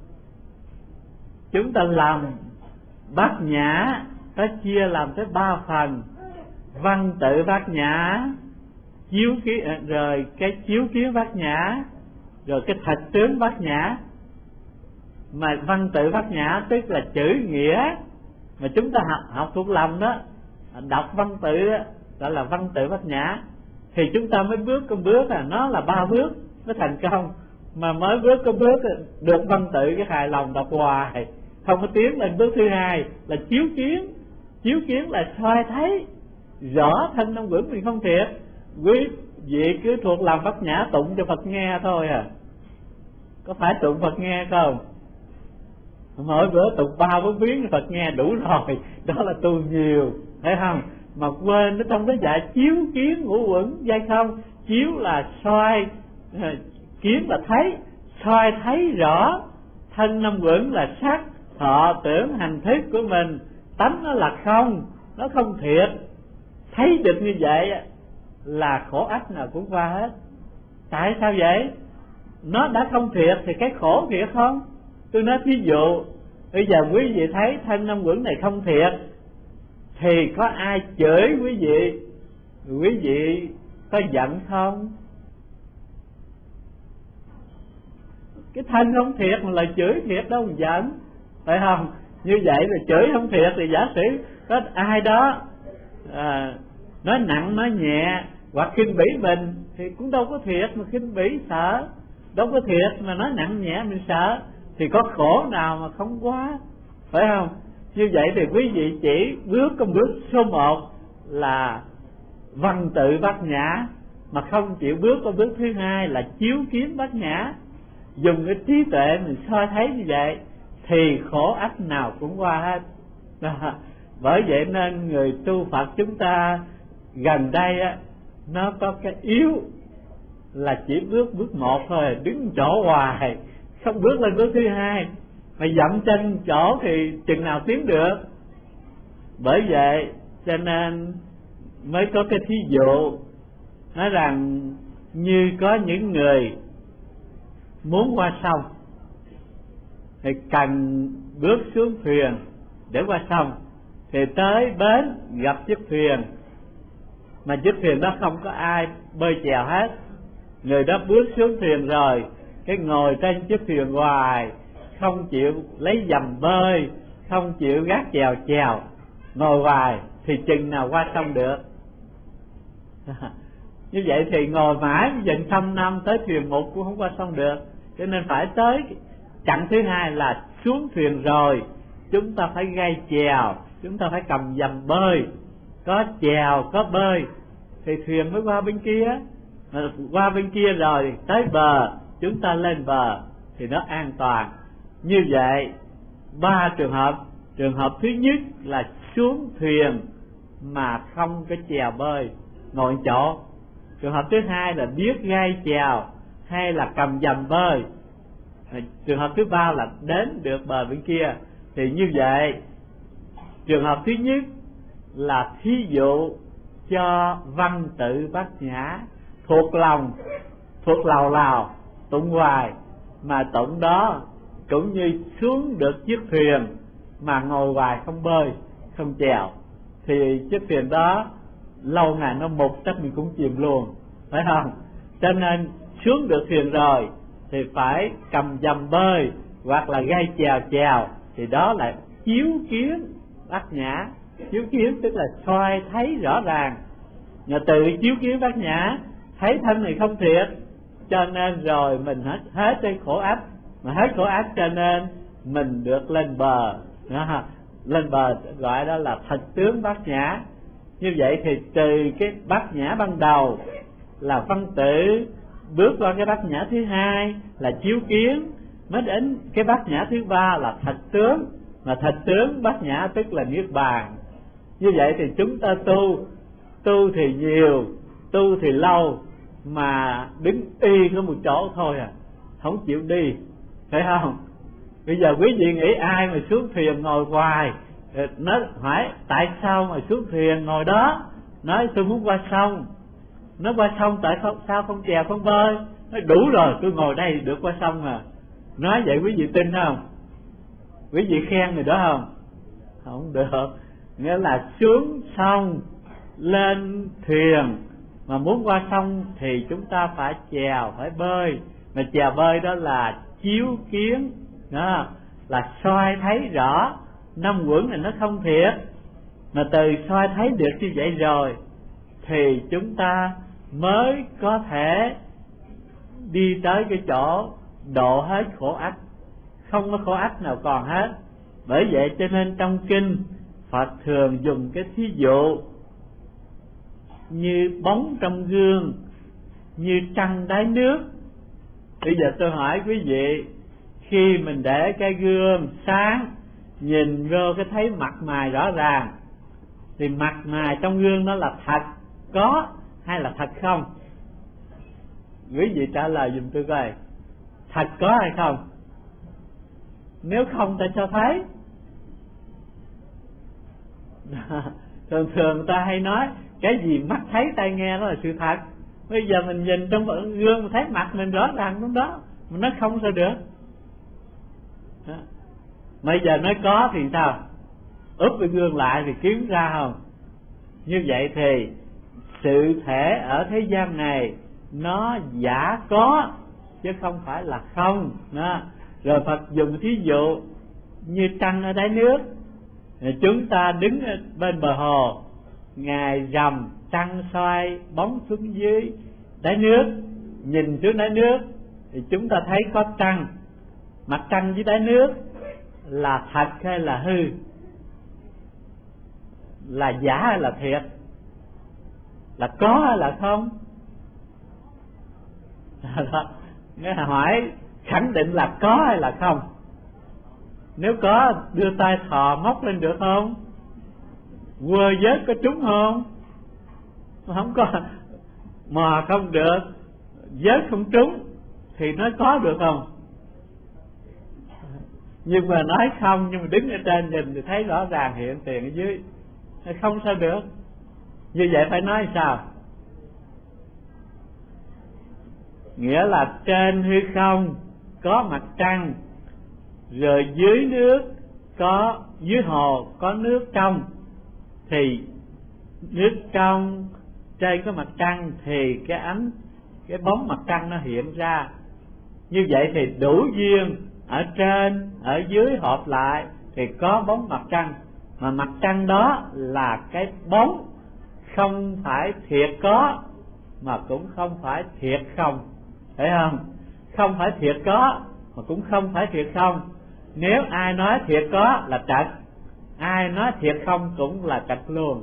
Chúng ta lầm. Bát Nhã ta chia làm tới ba phần: văn tự Bát Nhã, chiếu kiến, rồi cái chiếu kiến Bát Nhã, rồi cái thật tướng Bát Nhã. Mà văn tự Bát Nhã tức là chữ nghĩa, mà chúng ta học, học thuộc lòng đó, đọc văn tự đó, gọi là văn tự Bát Nhã. Thì chúng ta mới bước có bước, là nó là ba bước mới thành công. Mà mới bước có bước được văn tự cái hài lòng đọc hoài, không có tiến lên bước thứ hai là chiếu kiến. Chiếu kiến là soi thấy rõ thân năm uẩn mình không thiệt. Quý vị cứ thuộc lòng Bát Nhã tụng cho Phật nghe thôi à. Có phải tụng Phật nghe không? Mỗi bữa tụng ba bốn biến cho Phật nghe đủ rồi, đó là tu nhiều, thấy không? Mà quên nó trong cái dạy chiếu kiến ngũ uẩn giai không. Chiếu là soi, kiến là thấy, soi thấy rõ thân năm uẩn là sắc, thọ, tưởng, hành, thức của mình, tánh nó là không, nó không thiệt. Thấy được như vậy là khổ ách nào cũng qua hết. Tại sao vậy? Nó đã không thiệt thì cái khổ thiệt không? Tôi nói thí dụ, bây giờ quý vị thấy thân năm uẩn này không thiệt, thì có ai chửi quý vị, quý vị có giận không? Cái thân không thiệt mà lời chửi thiệt đâu mà giận, phải không? Như vậy là chửi không thiệt thì giả sử có ai đó à, nói nặng nói nhẹ hoặc khinh bỉ mình thì cũng đâu có thiệt mà khinh bỉ sợ, đâu có thiệt mà nói nặng nhẹ mình sợ, thì có khổ nào mà không quá, phải không? Như vậy thì quý vị chỉ bước công bước số một là văn tự Bát Nhã, mà không chịu bước công bước thứ hai là chiếu kiến Bát Nhã. Dùng cái trí tuệ mình soi thấy như vậy thì khổ ách nào cũng qua hết. Đó. Bởi vậy nên người tu Phật chúng ta gần đây á, nó có cái yếu là chỉ bước bước một thôi, đứng chỗ hoài, không bước lên bước thứ hai, mà dậm chân chỗ thì chừng nào tiến được. Bởi vậy cho nên mới có cái thí dụ nói rằng như có những người muốn qua sông thì cần bước xuống thuyền để qua sông, thì tới bến gặp chiếc thuyền mà chiếc thuyền đó không có ai bơi chèo hết. Người đó bước xuống thuyền rồi cái ngồi trên chiếc thuyền hoài, không chịu lấy dầm bơi, không chịu gác chèo chèo, ngồi hoài thì chừng nào qua sông được. Như vậy thì ngồi mãi dần trăm năm tới thuyền một cũng không qua sông được. Cho nên phải tới chặng thứ hai là xuống thuyền rồi chúng ta phải gay chèo, chúng ta phải cầm dầm bơi, có chèo có bơi thì thuyền mới qua bên kia. Qua bên kia rồi tới bờ chúng ta lên bờ thì nó an toàn. Như vậy ba trường hợp. Trường hợp thứ nhất là xuống thuyền mà không có chèo bơi, ngồi chỗ. Trường hợp thứ hai là biết gay chèo hay là cầm dầm bơi. Trường hợp thứ ba là đến được bờ bên kia. Thì như vậy trường hợp thứ nhất là thí dụ cho văn tự bát nhã, thuộc lòng, thuộc lào lào, tụng hoài, mà tụng đó cũng như xuống được chiếc thuyền mà ngồi hoài không bơi, không chèo, thì chiếc thuyền đó lâu ngày nó mục chắc mình cũng chìm luôn, phải không? Cho nên xuống được thuyền rồi thì phải cầm dầm bơi hoặc là gay chèo chèo, thì đó là chiếu kiến bát nhã. Chiếu kiến tức là soi thấy rõ ràng, nhờ từ chiếu kiến bát nhã thấy thân này không thiệt, cho nên rồi mình hết hết cái khổ ách, mà hết khổ ách cho nên mình được lên bờ. Đó, lên bờ gọi đó là thật tướng bát nhã. Như vậy thì từ cái bát nhã ban đầu là văn tự, bước qua cái bát nhã thứ hai là chiếu kiến, mới đến cái bát nhã thứ ba là thật tướng, mà thật tướng bát nhã tức là niết bàn. Như vậy thì chúng ta tu, tu thì nhiều, tu thì lâu, mà đứng y có một chỗ thôi à, không chịu đi, phải không? Bây giờ quý vị nghĩ ai mà xuống thuyền ngồi hoài, nó hỏi tại sao mà xuống thuyền ngồi đó, nói tôi muốn qua sông. Nó qua sông tại sao không chèo không bơi? Nói đủ rồi, tôi ngồi đây được qua sông à. Nói vậy quý vị tin không? Quý vị khen người đó không? Không được. Nghĩa là xuống sông, lên thuyền mà muốn qua sông thì chúng ta phải chèo, phải bơi. Mà chèo bơi đó là chiếu kiến, đó là soi thấy rõ năm quẩn này nó không thiệt. Mà từ soi thấy được như vậy rồi thì chúng ta mới có thể đi tới cái chỗ độ hết khổ ách, không có khổ ách nào còn hết. Bởi vậy cho nên trong kinh Phật thường dùng cái thí dụ như bóng trong gương, như trăng đáy nước. Bây giờ tôi hỏi quý vị, khi mình để cái gương sáng, nhìn vô cái thấy mặt mày rõ ràng, thì mặt mày trong gương đó là thật có hay là thật không? Quý vị trả lời giùm tôi coi, thật có hay không? Nếu không ta cho thấy. Thường thường ta hay nói cái gì mắt thấy tai nghe đó là sự thật. Bây giờ mình nhìn trong gương thấy mặt mình rõ ràng lúc đó, mình nói không sao được. Đó. Bây giờ nói có thì sao? Úp cái gương lại thì kiếm ra không? Như vậy thì sự thể ở thế gian này nó giả có chứ không phải là không. Đó. Rồi Phật dùng thí dụ như trăng ở đáy nước. Chúng ta đứng bên bờ hồ, ngày rằm trăng soi bóng xuống dưới đáy nước, nhìn xuống đáy nước thì chúng ta thấy có trăng. Mặt trăng dưới đáy nước là thật hay là hư? Là giả hay là thiệt? Là có hay là không? Nghe hỏi khẳng định là có hay là không? Nếu có đưa tay thò móc lên được không? Quơ vớt có trúng không? Không có, mò không được, vớt không trúng thì nói có được không? Nhưng mà nói không, nhưng mà đứng ở trên nhìn thì thấy rõ ràng hiện tiền ở dưới, không sao được. Như vậy phải nói sao? Nghĩa là trên hư không có mặt trăng, rồi dưới nước có, dưới hồ có nước trong, thì nước trong trên có mặt trăng thì cái ánh, cái bóng mặt trăng nó hiện ra. Như vậy thì đủ duyên, ở trên ở dưới hợp lại thì có bóng mặt trăng, mà mặt trăng đó là cái bóng, không phải thiệt có mà cũng không phải thiệt không, phải không? Không phải thiệt có mà cũng không phải thiệt không. Nếu ai nói thiệt có là trật, ai nói thiệt không cũng là trật luôn.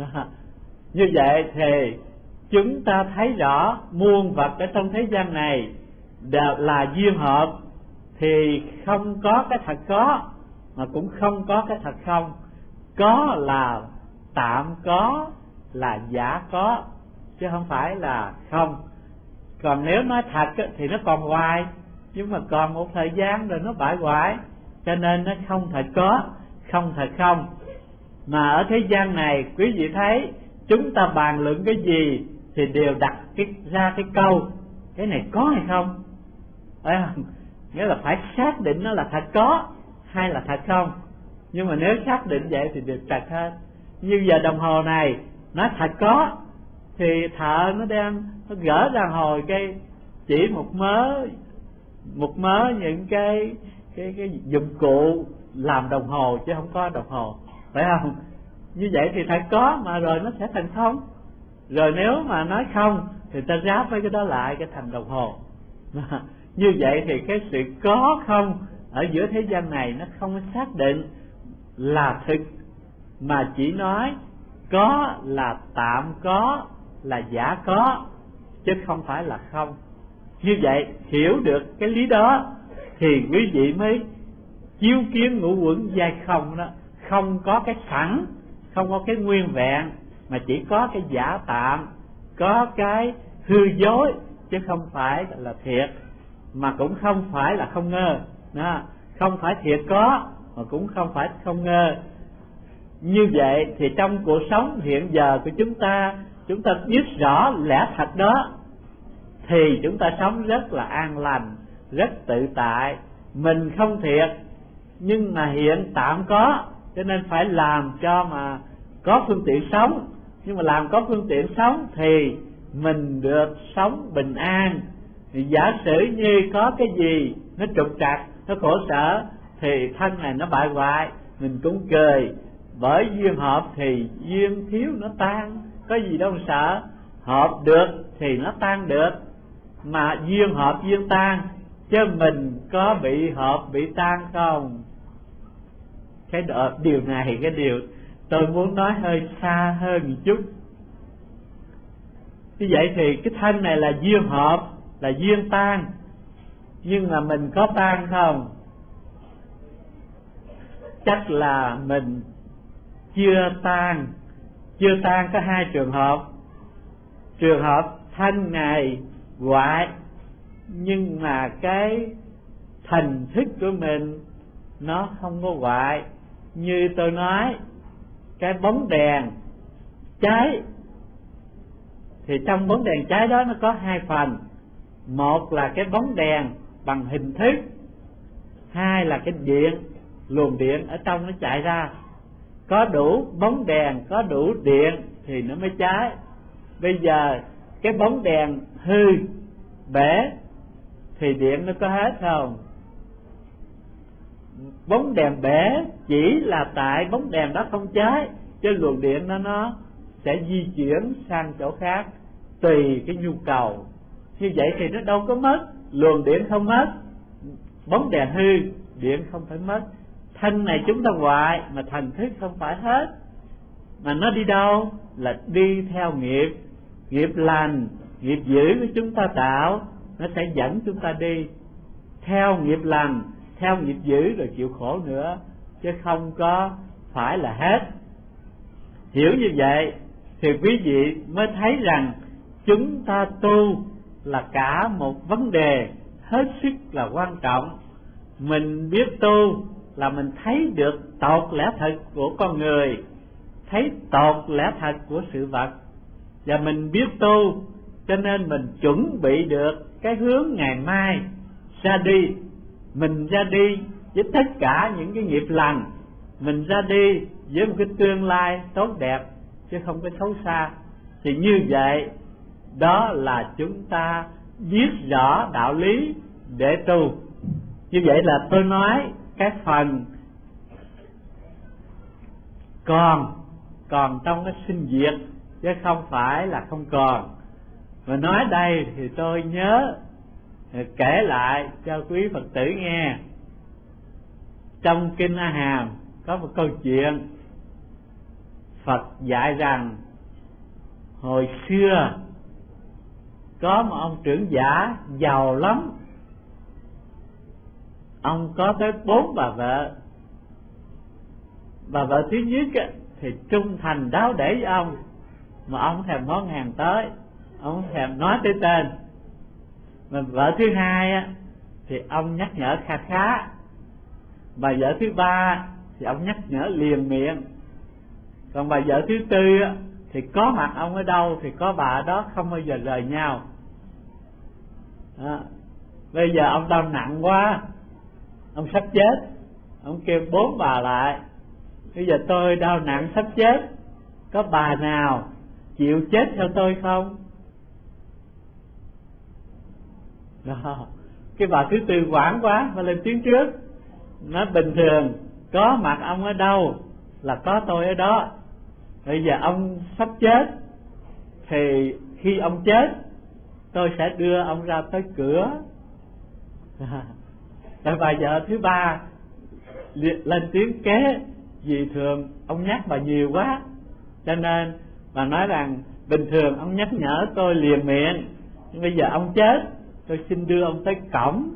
Như vậy thì chúng ta thấy rõ muôn vật ở trong thế gian này đều là duyên hợp, thì không có cái thật có mà cũng không có cái thật không. Có là tạm có, là giả có, chứ không phải là không. Còn nếu nói thật thì nó còn hoài, nhưng mà còn một thời gian rồi nó bại hoại, cho nên nó không thật có, không thật không. Mà ở thế gian này quý vị thấy chúng ta bàn luận cái gì thì đều đặt cái, ra cái câu cái này có hay không, phải không? Nghĩa là phải xác định nó là thật có hay là thật không. Nhưng mà nếu xác định vậy thì được trật hết. Như giờ đồng hồ này nó thật có thì thợ nó đem, nó gỡ ra hồi cái chỉ một mớ một mớ những cái cái cái dụng cụ làm đồng hồ, chứ không có đồng hồ, phải không? Như vậy thì thật có mà rồi nó sẽ thành không. Rồi nếu mà nói không thì ta ráp với cái đó lại cái thành đồng hồ. Như vậy thì cái sự có không ở giữa thế gian này nó không xác định là thực, mà chỉ nói có là tạm có, là giả có, chứ không phải là không. Như vậy hiểu được cái lý đó thì quý vị mới chiếu kiến ngũ uẩn giai không đó. Không có cái sẵn, không có cái nguyên vẹn, mà chỉ có cái giả tạm, có cái hư dối, chứ không phải là thiệt, mà cũng không phải là không ngơ đó. Không phải thiệt có mà cũng không phải không ngơ. Như vậy thì trong cuộc sống hiện giờ của chúng ta, chúng ta biết rõ lẽ thật đó thì chúng ta sống rất là an lành, rất tự tại. Mình không thiệt nhưng mà hiện tạm có, cho nên phải làm cho mà có phương tiện sống. Nhưng mà làm có phương tiện sống thì mình được sống bình an. Thì giả sử như có cái gì nó trục trặc, nó khổ sở thì thân này nó bại hoại, mình cũng cười. Bởi duyên hợp thì duyên thiếu nó tan, có gì đâu sợ. Hợp được thì nó tan được, mà duyên hợp duyên tan, chứ mình có bị hợp bị tan không? Cái đó, điều này cái điều tôi muốn nói hơi xa hơn một chút. Như vậy thì cái thân này là duyên hợp, là duyên tan, nhưng mà mình có tan không? Chắc là mình chưa tan. Chưa tan có hai trường hợp. Trường hợp thân này hoại, nhưng mà cái thần thức của mình nó không có hoại. Như tôi nói, cái bóng đèn cháy thì trong bóng đèn cháy đó nó có hai phần. Một là cái bóng đèn bằng hình thức, hai là cái điện, luồng điện ở trong nó chạy ra. Có đủ bóng đèn, có đủ điện thì nó mới cháy. Bây giờ cái bóng đèn hư, bể thì điện nó có hết không? Bóng đèn bể chỉ là tại bóng đèn đó không cháy, chứ luồng điện nó nó sẽ di chuyển sang chỗ khác tùy cái nhu cầu. Như vậy thì nó đâu có mất, luồng điện không mất, bóng đèn hư, điện không phải mất. Thân này chúng ta hoại mà thần thức không phải hết. Mà nó đi đâu? Là đi theo nghiệp. Nghiệp lành, nghiệp dữ của chúng ta tạo, nó sẽ dẫn chúng ta đi theo nghiệp lành, theo nghiệp dữ rồi chịu khổ nữa, chứ không có phải là hết. Hiểu như vậy thì quý vị mới thấy rằng chúng ta tu là cả một vấn đề hết sức là quan trọng. Mình biết tu là mình thấy được tột lẽ thật của con người, thấy tột lẽ thật của sự vật. Và mình biết tu cho nên mình chuẩn bị được cái hướng ngày mai ra đi mình ra đi với tất cả những cái nghiệp lành, mình ra đi với một cái tương lai tốt đẹp chứ không có xấu xa. Thì như vậy đó là chúng ta biết rõ đạo lý để tu. Như vậy là tôi nói cái phần còn còn trong cái sinh diệt, chứ không phải là không còn. Và nói đây thì tôi nhớ kể lại cho quý Phật tử nghe. Trong Kinh A Hàm có một câu chuyện Phật dạy rằng hồi xưa có một ông trưởng giả giàu lắm. Ông có tới bốn bà vợ. Bà vợ thứ nhất thì trung thành đáo để với ông, mà ông thèm món hàng tới, ông thèm nói tới tên. Mà vợ thứ hai á thì ông nhắc nhở kha khá. Bà vợ thứ ba thì ông nhắc nhở liền miệng. Còn bà vợ thứ tư á thì có mặt ông ở đâu thì có bà ở đó, không bao giờ rời nhau. Đó. Bây giờ ông đau nặng quá, ông sắp chết, ông kêu bốn bà lại: bây giờ tôi đau nặng sắp chết, có bà nào chịu chết theo tôi không? Đó. Cái bà thứ tư hoảng quá mà lên tiếng trước, nói: bình thường có mặt ông ở đâu là có tôi ở đó. Bây giờ ông sắp chết thì khi ông chết tôi sẽ đưa ông ra tới cửa. Rồi bà vợ thứ ba lên tiếng kế: vì thường ông nhắc bà nhiều quá, cho nên bà nói rằng bình thường ông nhắc nhở tôi liền miệng, nhưng bây giờ ông chết tôi xin đưa ông tới cổng.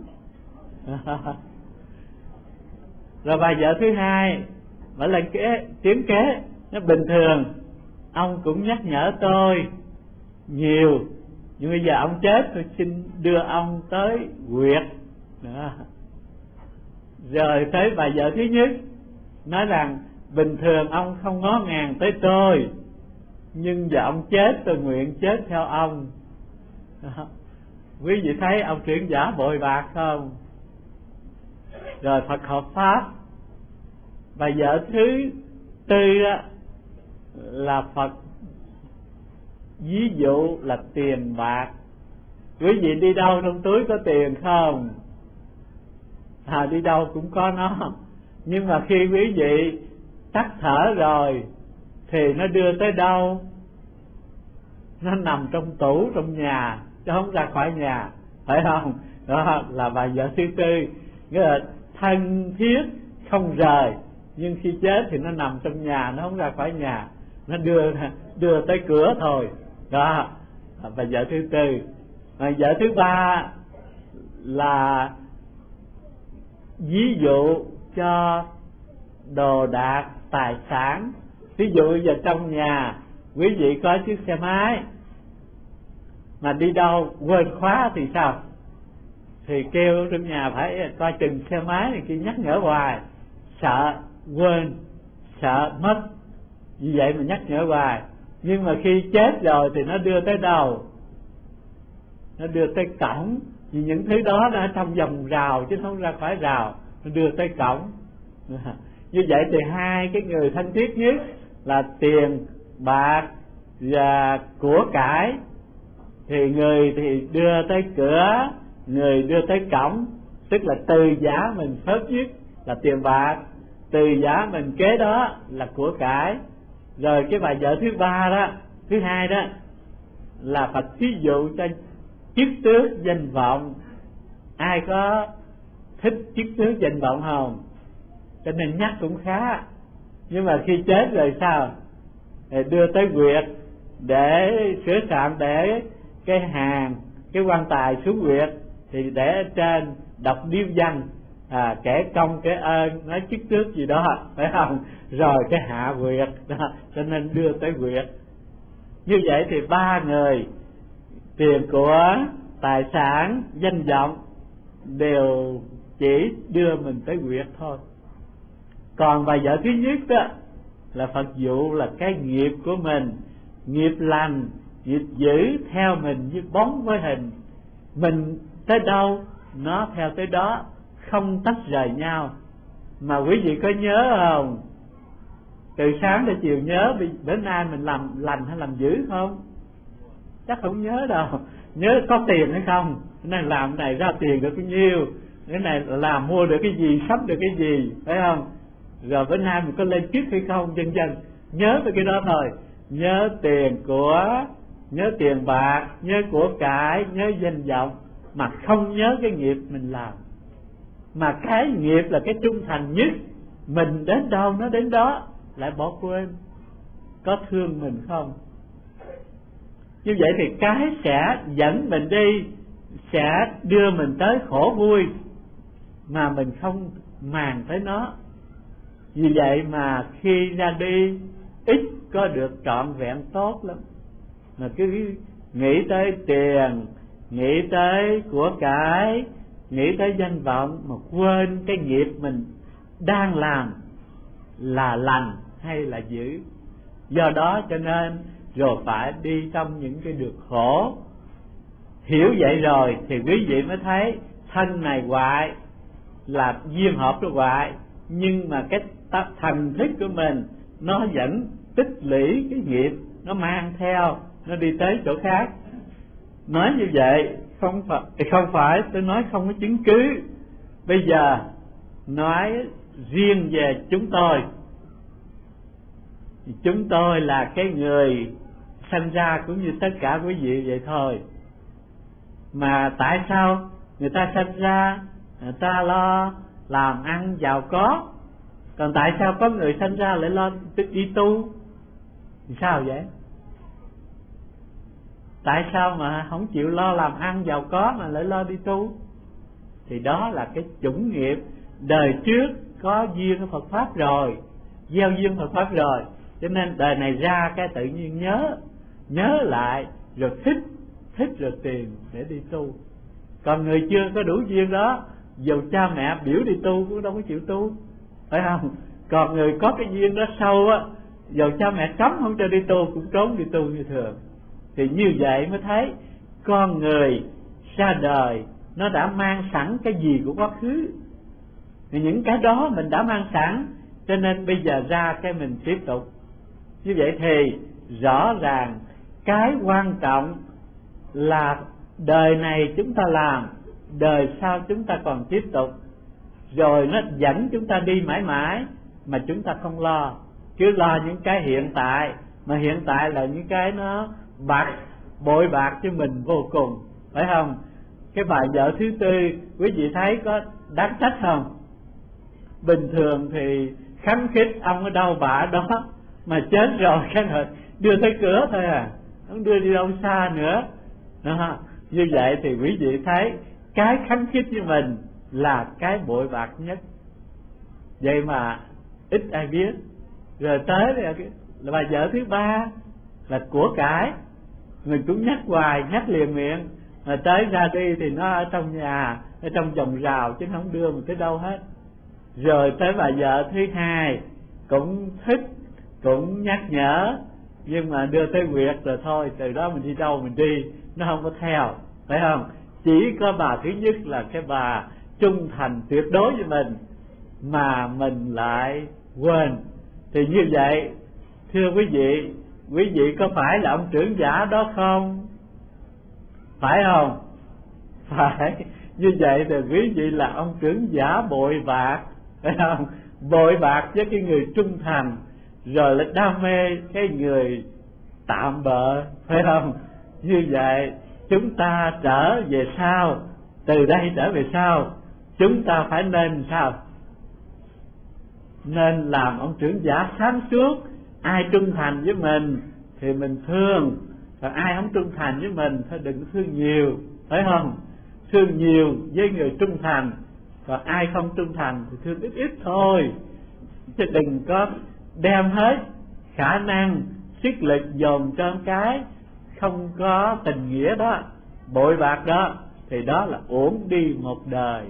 Rồi bà vợ thứ hai bà lên kế tiếng kế: nó bình thường ông cũng nhắc nhở tôi nhiều, nhưng bây giờ ông chết tôi xin đưa ông tới huyệt. Đó. Rồi tới bà vợ thứ nhất nói rằng bình thường ông không ngó ngàng tới tôi, nhưng giờ ông chết tôi nguyện chết theo ông. Đó. Quý vị thấy ông trưởng giả bội bạc không? Rồi Phật hợp pháp. Bà vợ thứ tư là Phật ví dụ là tiền bạc. Quý vị đi đâu trong túi có tiền không? À, đi đâu cũng có nó. Nhưng mà khi quý vị tắt thở rồi thì nó đưa tới đâu? Nó nằm trong tủ trong nhà chứ không ra khỏi nhà, phải không? Đó là bà vợ thứ tư, nghĩa là thân thiết không rời, nhưng khi chết thì nó nằm trong nhà, nó không ra khỏi nhà, nó đưa đưa tới cửa thôi. Đó là bà vợ thứ tư. Bà vợ thứ ba là ví dụ cho đồ đạc tài sản. Ví dụ giờ trong nhà quý vị có chiếc xe máy mà đi đâu quên khóa thì sao? Thì kêu trong nhà phải coi chừng xe máy này kia, nhắc nhở hoài, sợ quên, sợ mất, vì vậy mà nhắc nhở hoài. Nhưng mà khi chết rồi thì nó đưa tới đâu? Nó đưa tới cổng, vì những thứ đó nó ở trong vòng rào chứ không ra khỏi rào, nó đưa tới cổng. Như vậy thì hai cái người thân thiết nhất là tiền bạc và của cải, thì người thì đưa tới cửa, người đưa tới cổng. Tức là từ giả mình phớt nhất là tiền bạc, từ giả mình kế đó là của cải. Rồi cái bà vợ thứ ba đó, thứ hai đó là Phật thí dụ cho chức tước danh vọng. Ai có thích chức tước danh vọng không? Cho nên nhắc cũng khá. Nhưng mà khi chết rồi sao? Để đưa tới huyệt để sửa soạn, để cái hàng, cái quan tài xuống huyệt thì để ở trên đọc điếu văn, à, kể công kể ơn, nói chức tước gì đó, phải không? Rồi cái hạ huyệt đó, cho nên đưa tới huyệt. Như vậy thì ba người, tiền của, tài sản, danh vọng đều chỉ đưa mình tới huyệt thôi. Còn bà vợ thứ nhất đó là Phật dụ là cái nghiệp của mình, nghiệp lành, nghiệp dữ theo mình như bóng với hình. Mình tới đâu nó theo tới đó, không tách rời nhau. Mà quý vị có nhớ không, từ sáng tới chiều nhớ bữa nay mình làm lành hay làm dữ không? Chắc không nhớ đâu. Nhớ có tiền hay không, cái này làm cái này ra tiền được bao nhiêu, cái này làm mua được cái gì, sắm được cái gì, phải không? Rồi bữa nay mình có lên chức hay không, vân vân. Nhớ về cái đó thôi. Nhớ tiền của, nhớ tiền bạc, nhớ của cải, nhớ danh vọng, mà không nhớ cái nghiệp mình làm. Mà cái nghiệp là cái trung thành nhất, mình đến đâu nó đến đó, lại bỏ quên. Có thương mình không? Như vậy thì cái sẽ dẫn mình đi, sẽ đưa mình tới khổ vui, mà mình không màng tới nó. Vì vậy mà khi ra đi ít có được trọn vẹn tốt lắm. Mà cứ nghĩ tới tiền, nghĩ tới của cải, nghĩ tới danh vọng, mà quên cái nghiệp mình đang làm là lành hay là dữ. Do đó cho nên rồi phải đi trong những cái đường khổ. Hiểu vậy rồi thì quý vị mới thấy thân này hoại là duyên hợp nó hoại, nhưng mà cái thần thức của mình nó vẫn tích lũy cái nghiệp, nó mang theo, nó đi tới chỗ khác. Nói như vậy không phải không phải tôi nói không có chứng cứ. Bây giờ nói riêng về chúng tôi, chúng tôi là cái người sanh ra cũng như tất cả quý vị vậy thôi. Mà tại sao người ta sanh ra, người ta lo làm ăn giàu có, còn tại sao có người sanh ra lại lo đi tu? Thì sao vậy? Tại sao mà không chịu lo làm ăn giàu có mà lại lo đi tu? Thì đó là cái chủng nghiệp đời trước có duyên với Phật Pháp rồi, gieo duyên Phật Pháp rồi, cho nên đời này ra cái tự nhiên nhớ, nhớ lại rồi thích, thích rồi tìm để đi tu. Còn người chưa có đủ duyên đó, dù cha mẹ biểu đi tu cũng đâu có chịu tu, phải không? Còn người có cái duyên đó sâu á, dù cha mẹ cấm không cho đi tu cũng trốn đi tu như thường. Thì như vậy mới thấy con người ra đời nó đã mang sẵn cái gì của quá khứ, thì những cái đó mình đã mang sẵn, cho nên bây giờ ra cái mình tiếp tục. Như vậy thì rõ ràng cái quan trọng là đời này chúng ta làm, đời sau chúng ta còn tiếp tục, rồi nó dẫn chúng ta đi mãi mãi mà chúng ta không lo. Cứ lo những cái hiện tại, mà hiện tại là những cái nó bạc, bội bạc cho mình vô cùng, phải không? Cái bà vợ thứ tư quý vị thấy có đáng trách không? Bình thường thì khánh khích ông ở đâu bà ở đó, mà chết rồi cái rồi đưa tới cửa thôi à, không đưa đi đâu xa nữa đó. Như vậy thì quý vị thấy cái khánh khích với mình là cái bội bạc nhất, vậy mà ít ai biết. Rồi tới là, là bà vợ thứ ba là của cải, mình cũng nhắc hoài, nhắc liền miệng, mà tới ra đi thì nó ở trong nhà, ở trong vòng rào chứ không đưa mình tới đâu hết. Rồi tới bà vợ thứ hai cũng thích, cũng nhắc nhở, nhưng mà đưa tới quyệt rồi thôi, từ đó mình đi đâu mình đi, nó không có theo, phải không? Chỉ có bà thứ nhất là cái bà trung thành tuyệt đối với mình, mà mình lại quên. Thì như vậy, thưa quý vị, quý vị có phải là ông trưởng giả đó không? Phải không? Phải. Như vậy thì quý vị là ông trưởng giả bội bạc, phải không? Bội bạc với cái người trung thành, rồi là đam mê cái người tạm bợ, phải không? Như vậy chúng ta trở về sau, từ đây trở về sau, chúng ta phải nên sao? Nên làm ông trưởng giả sáng suốt. Ai trung thành với mình thì mình thương, còn ai không trung thành với mình thôi đừng thương nhiều, phải không? Thương nhiều với người trung thành, còn ai không trung thành thì thương ít ít thôi, chứ đừng có đem hết khả năng sức lực dồn cho cái không có tình nghĩa đó, bội bạc đó, thì đó là uổng đi một đời.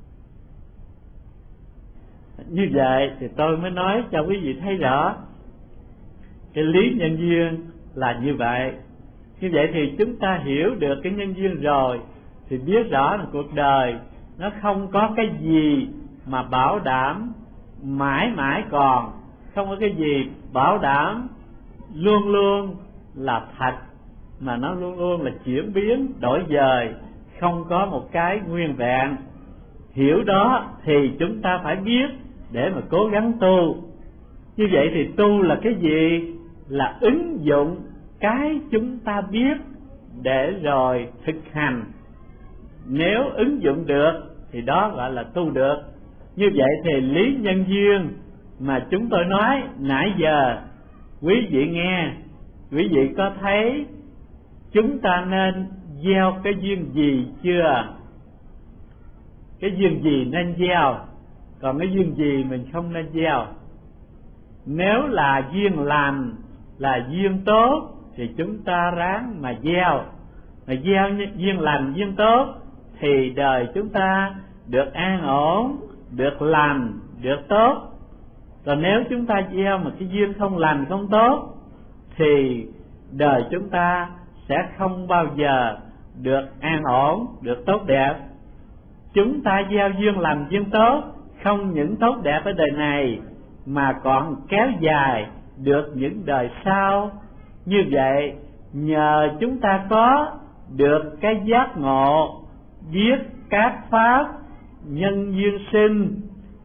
Như vậy thì tôi mới nói cho quý vị thấy rõ cái lý nhân duyên là như vậy. Như vậy thì chúng ta hiểu được cái nhân duyên rồi thì biết rõ là cuộc đời nó không có cái gì mà bảo đảm mãi mãi còn, không có cái gì bảo đảm luôn luôn là thật, mà nó luôn luôn là chuyển biến đổi dời, không có một cái nguyên vẹn. Hiểu đó thì chúng ta phải biết để mà cố gắng tu. Như vậy thì tu là cái gì? Là ứng dụng cái chúng ta biết để rồi thực hành. Nếu ứng dụng được thì đó gọi là tu được. Như vậy thì lý nhân duyên mà chúng tôi nói nãy giờ, quý vị nghe, quý vị có thấy chúng ta nên gieo cái duyên gì chưa? Cái duyên gì nên gieo, còn cái duyên gì mình không nên gieo. Nếu là duyên lành, là duyên tốt thì chúng ta ráng mà gieo. Mà gieo duyên lành, duyên tốt thì đời chúng ta được an ổn, được lành, được tốt. Còn nếu chúng ta gieo mà cái duyên không lành, không tốt thì đời chúng ta sẽ không bao giờ được an ổn, được tốt đẹp. Chúng ta gieo duyên lành, duyên tốt, không những tốt đẹp ở đời này mà còn kéo dài được những đời sau. Như vậy nhờ chúng ta có được cái giác ngộ, biết các pháp nhân duyên sinh,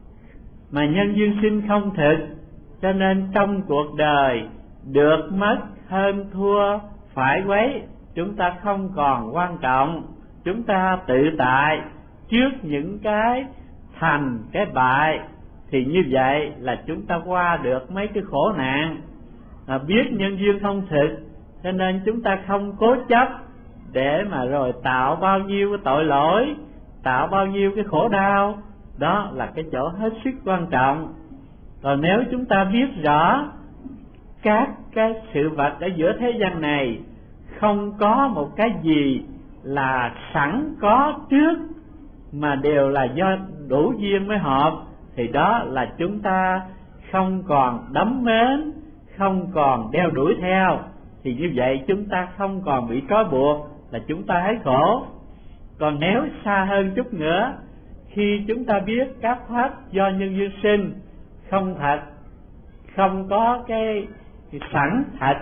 mà nhân duyên sinh không thực, cho nên trong cuộc đời được mất hơn thua phải quấy chúng ta không còn quan trọng. Chúng ta tự tại trước những cái thành cái bại, thì như vậy là chúng ta qua được mấy cái khổ nạn. À, biết nhân duyên không thực cho nên chúng ta không cố chấp để mà rồi tạo bao nhiêu cái tội lỗi, tạo bao nhiêu cái khổ đau. Đó là cái chỗ hết sức quan trọng. Còn nếu chúng ta biết rõ các cái sự vật ở giữa thế gian này không có một cái gì là sẵn có trước, mà đều là do đủ duyên mới hợp, thì đó là chúng ta không còn đắm mến, không còn đeo đuổi theo. Thì như vậy chúng ta không còn bị trói buộc, là chúng ta hết khổ. Còn nếu xa hơn chút nữa, khi chúng ta biết các pháp do nhân duyên sinh không thật, không có cái, cái sẵn thật,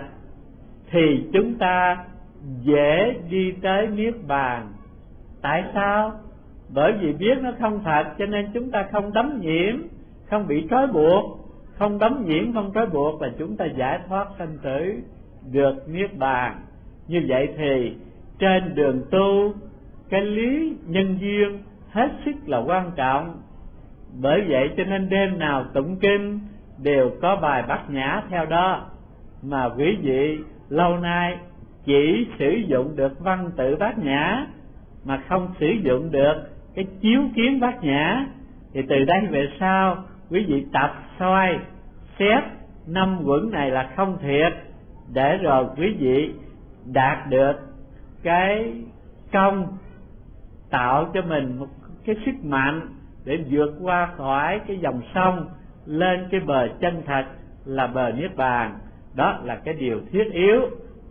thì chúng ta dễ đi tới niết bàn. Tại sao? Bởi vì biết nó không thật cho nên chúng ta không đắm nhiễm, không bị trói buộc. Không đắm nhiễm, không trói buộc là chúng ta giải thoát sanh tử, được niết bàn. Như vậy thì trên đường tu, cái lý nhân duyên hết sức là quan trọng. Bởi vậy cho nên đêm nào tụng kinh đều có bài Bát Nhã theo đó. Mà quý vị lâu nay chỉ sử dụng được văn tự Bát Nhã mà không sử dụng được cái chiếu kiến Bát Nhã, thì từ đây về sau quý vị tập soi xét năm quẩn này là không thiệt, để rồi quý vị đạt được cái công, tạo cho mình một cái sức mạnh để vượt qua khỏi cái dòng sông lên cái bờ chân thật là bờ niết bàn. Đó là cái điều thiết yếu.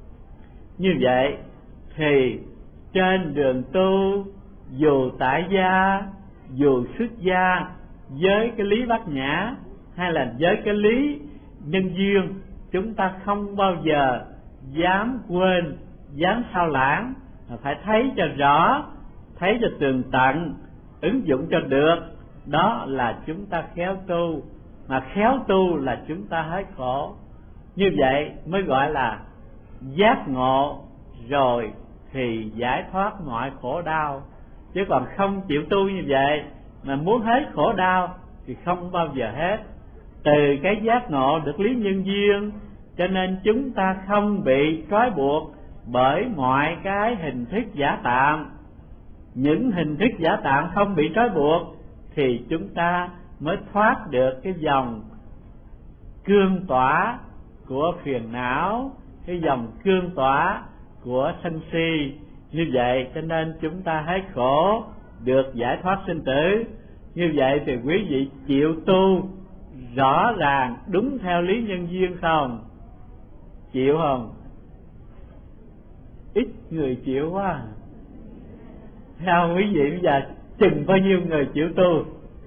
Như vậy thì trên đường tu, dù tại gia, dù xuất gia, với cái lý Bát Nhã hay là với cái lý nhân duyên, chúng ta không bao giờ dám quên, dám sao lãng, mà phải thấy cho rõ, thấy cho tường tận, ứng dụng cho được. Đó là chúng ta khéo tu. Mà khéo tu là chúng ta hết khổ. Như vậy mới gọi là giác ngộ, rồi thì giải thoát mọi khổ đau. Chứ còn không chịu tu như vậy mà muốn hết khổ đau thì không bao giờ hết. Từ cái giác ngộ được lý nhân duyên cho nên chúng ta không bị trói buộc bởi mọi cái hình thức giả tạm. Những hình thức giả tạm không bị trói buộc thì chúng ta mới thoát được cái dòng cương tỏa của phiền não, cái dòng cương tỏa của sân si. Như vậy cho nên chúng ta hết khổ, được giải thoát sinh tử. Như vậy thì quý vị chịu tu rõ ràng đúng theo lý nhân duyên không? Chịu không? Ít người chịu quá. Theo quý vị bây giờ chừng bao nhiêu người chịu tu.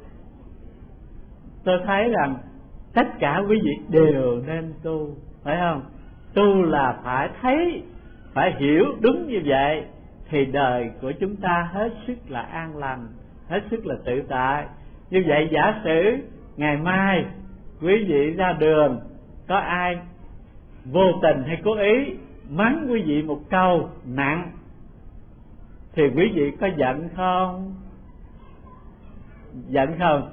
Tôi thấy rằng tất cả quý vị đều nên tu, phải không? Tu là phải thấy, phải hiểu đúng như vậy thì đời của chúng ta hết sức là an lành, hết sức là tự tại. Như vậy giả sử ngày mai quý vị ra đường, có ai vô tình hay cố ý mắng quý vị một câu nặng thì quý vị có giận không? Giận không?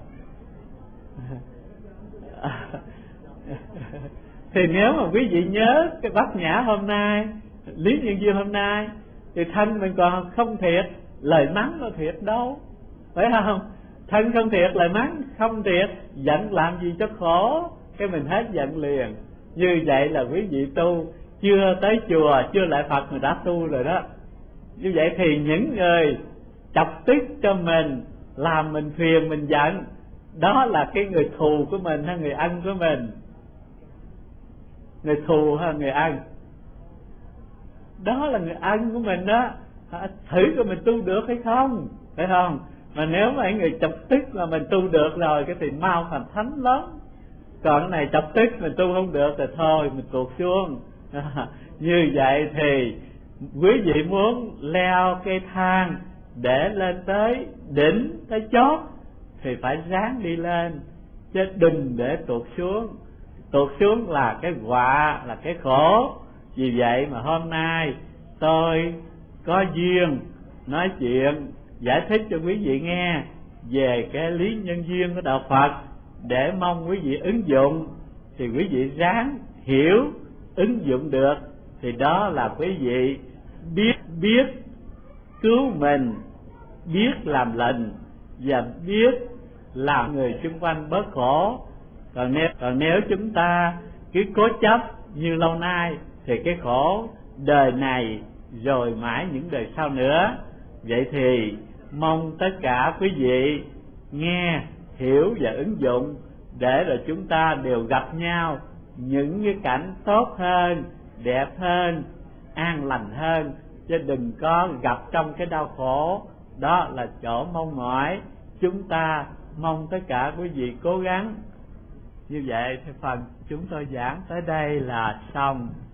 Thì nếu mà quý vị nhớ cái Bát Nhã hôm nay, Lý Nhân Duyên hôm nay, thì thân mình còn không thiệt, lời mắng có thiệt đâu, phải không? Thân không thiệt, lời mắng không thiệt, giận làm gì cho khổ, cái mình hết giận liền. Như vậy là quý vị tu, chưa tới chùa, chưa lại Phật mà đã tu rồi đó. Như vậy thì những người chọc tức cho mình, làm mình phiền, mình giận, đó là cái người thù của mình hay người ân của mình? Người thù hay người ân? Đó là người ân của mình đó. Thử coi mình tu được hay không, phải không? Mà nếu mà người chọc tức mà mình tu được rồi, cái thì mau thành thánh lắm. Còn cái này chọc tức mình tu không được thì thôi mình tuột xuống. Như vậy thì quý vị muốn leo cây thang để lên tới đỉnh, tới chót thì phải ráng đi lên, chứ đừng để tuột xuống. Tuột xuống là cái họa, là cái khổ. Vì vậy mà hôm nay tôi có duyên nói chuyện giải thích cho quý vị nghe về cái lý nhân duyên của đạo Phật, để mong quý vị ứng dụng. Thì quý vị ráng hiểu, ứng dụng được, thì đó là quý vị biết biết cứu mình, biết làm lành và biết làm người xung quanh bớt khổ. Còn nếu, còn nếu chúng ta cứ cố chấp như lâu nay thì cái khổ đời này rồi mãi những đời sau nữa. Vậy thì mong tất cả quý vị nghe, hiểu và ứng dụng, để rồi chúng ta đều gặp nhau những cái cảnh tốt hơn, đẹp hơn, an lành hơn, chứ đừng có gặp trong cái đau khổ. Đó là chỗ mong mỏi. Chúng ta mong tất cả quý vị cố gắng. Như vậy thì phần chúng tôi giảng tới đây là xong.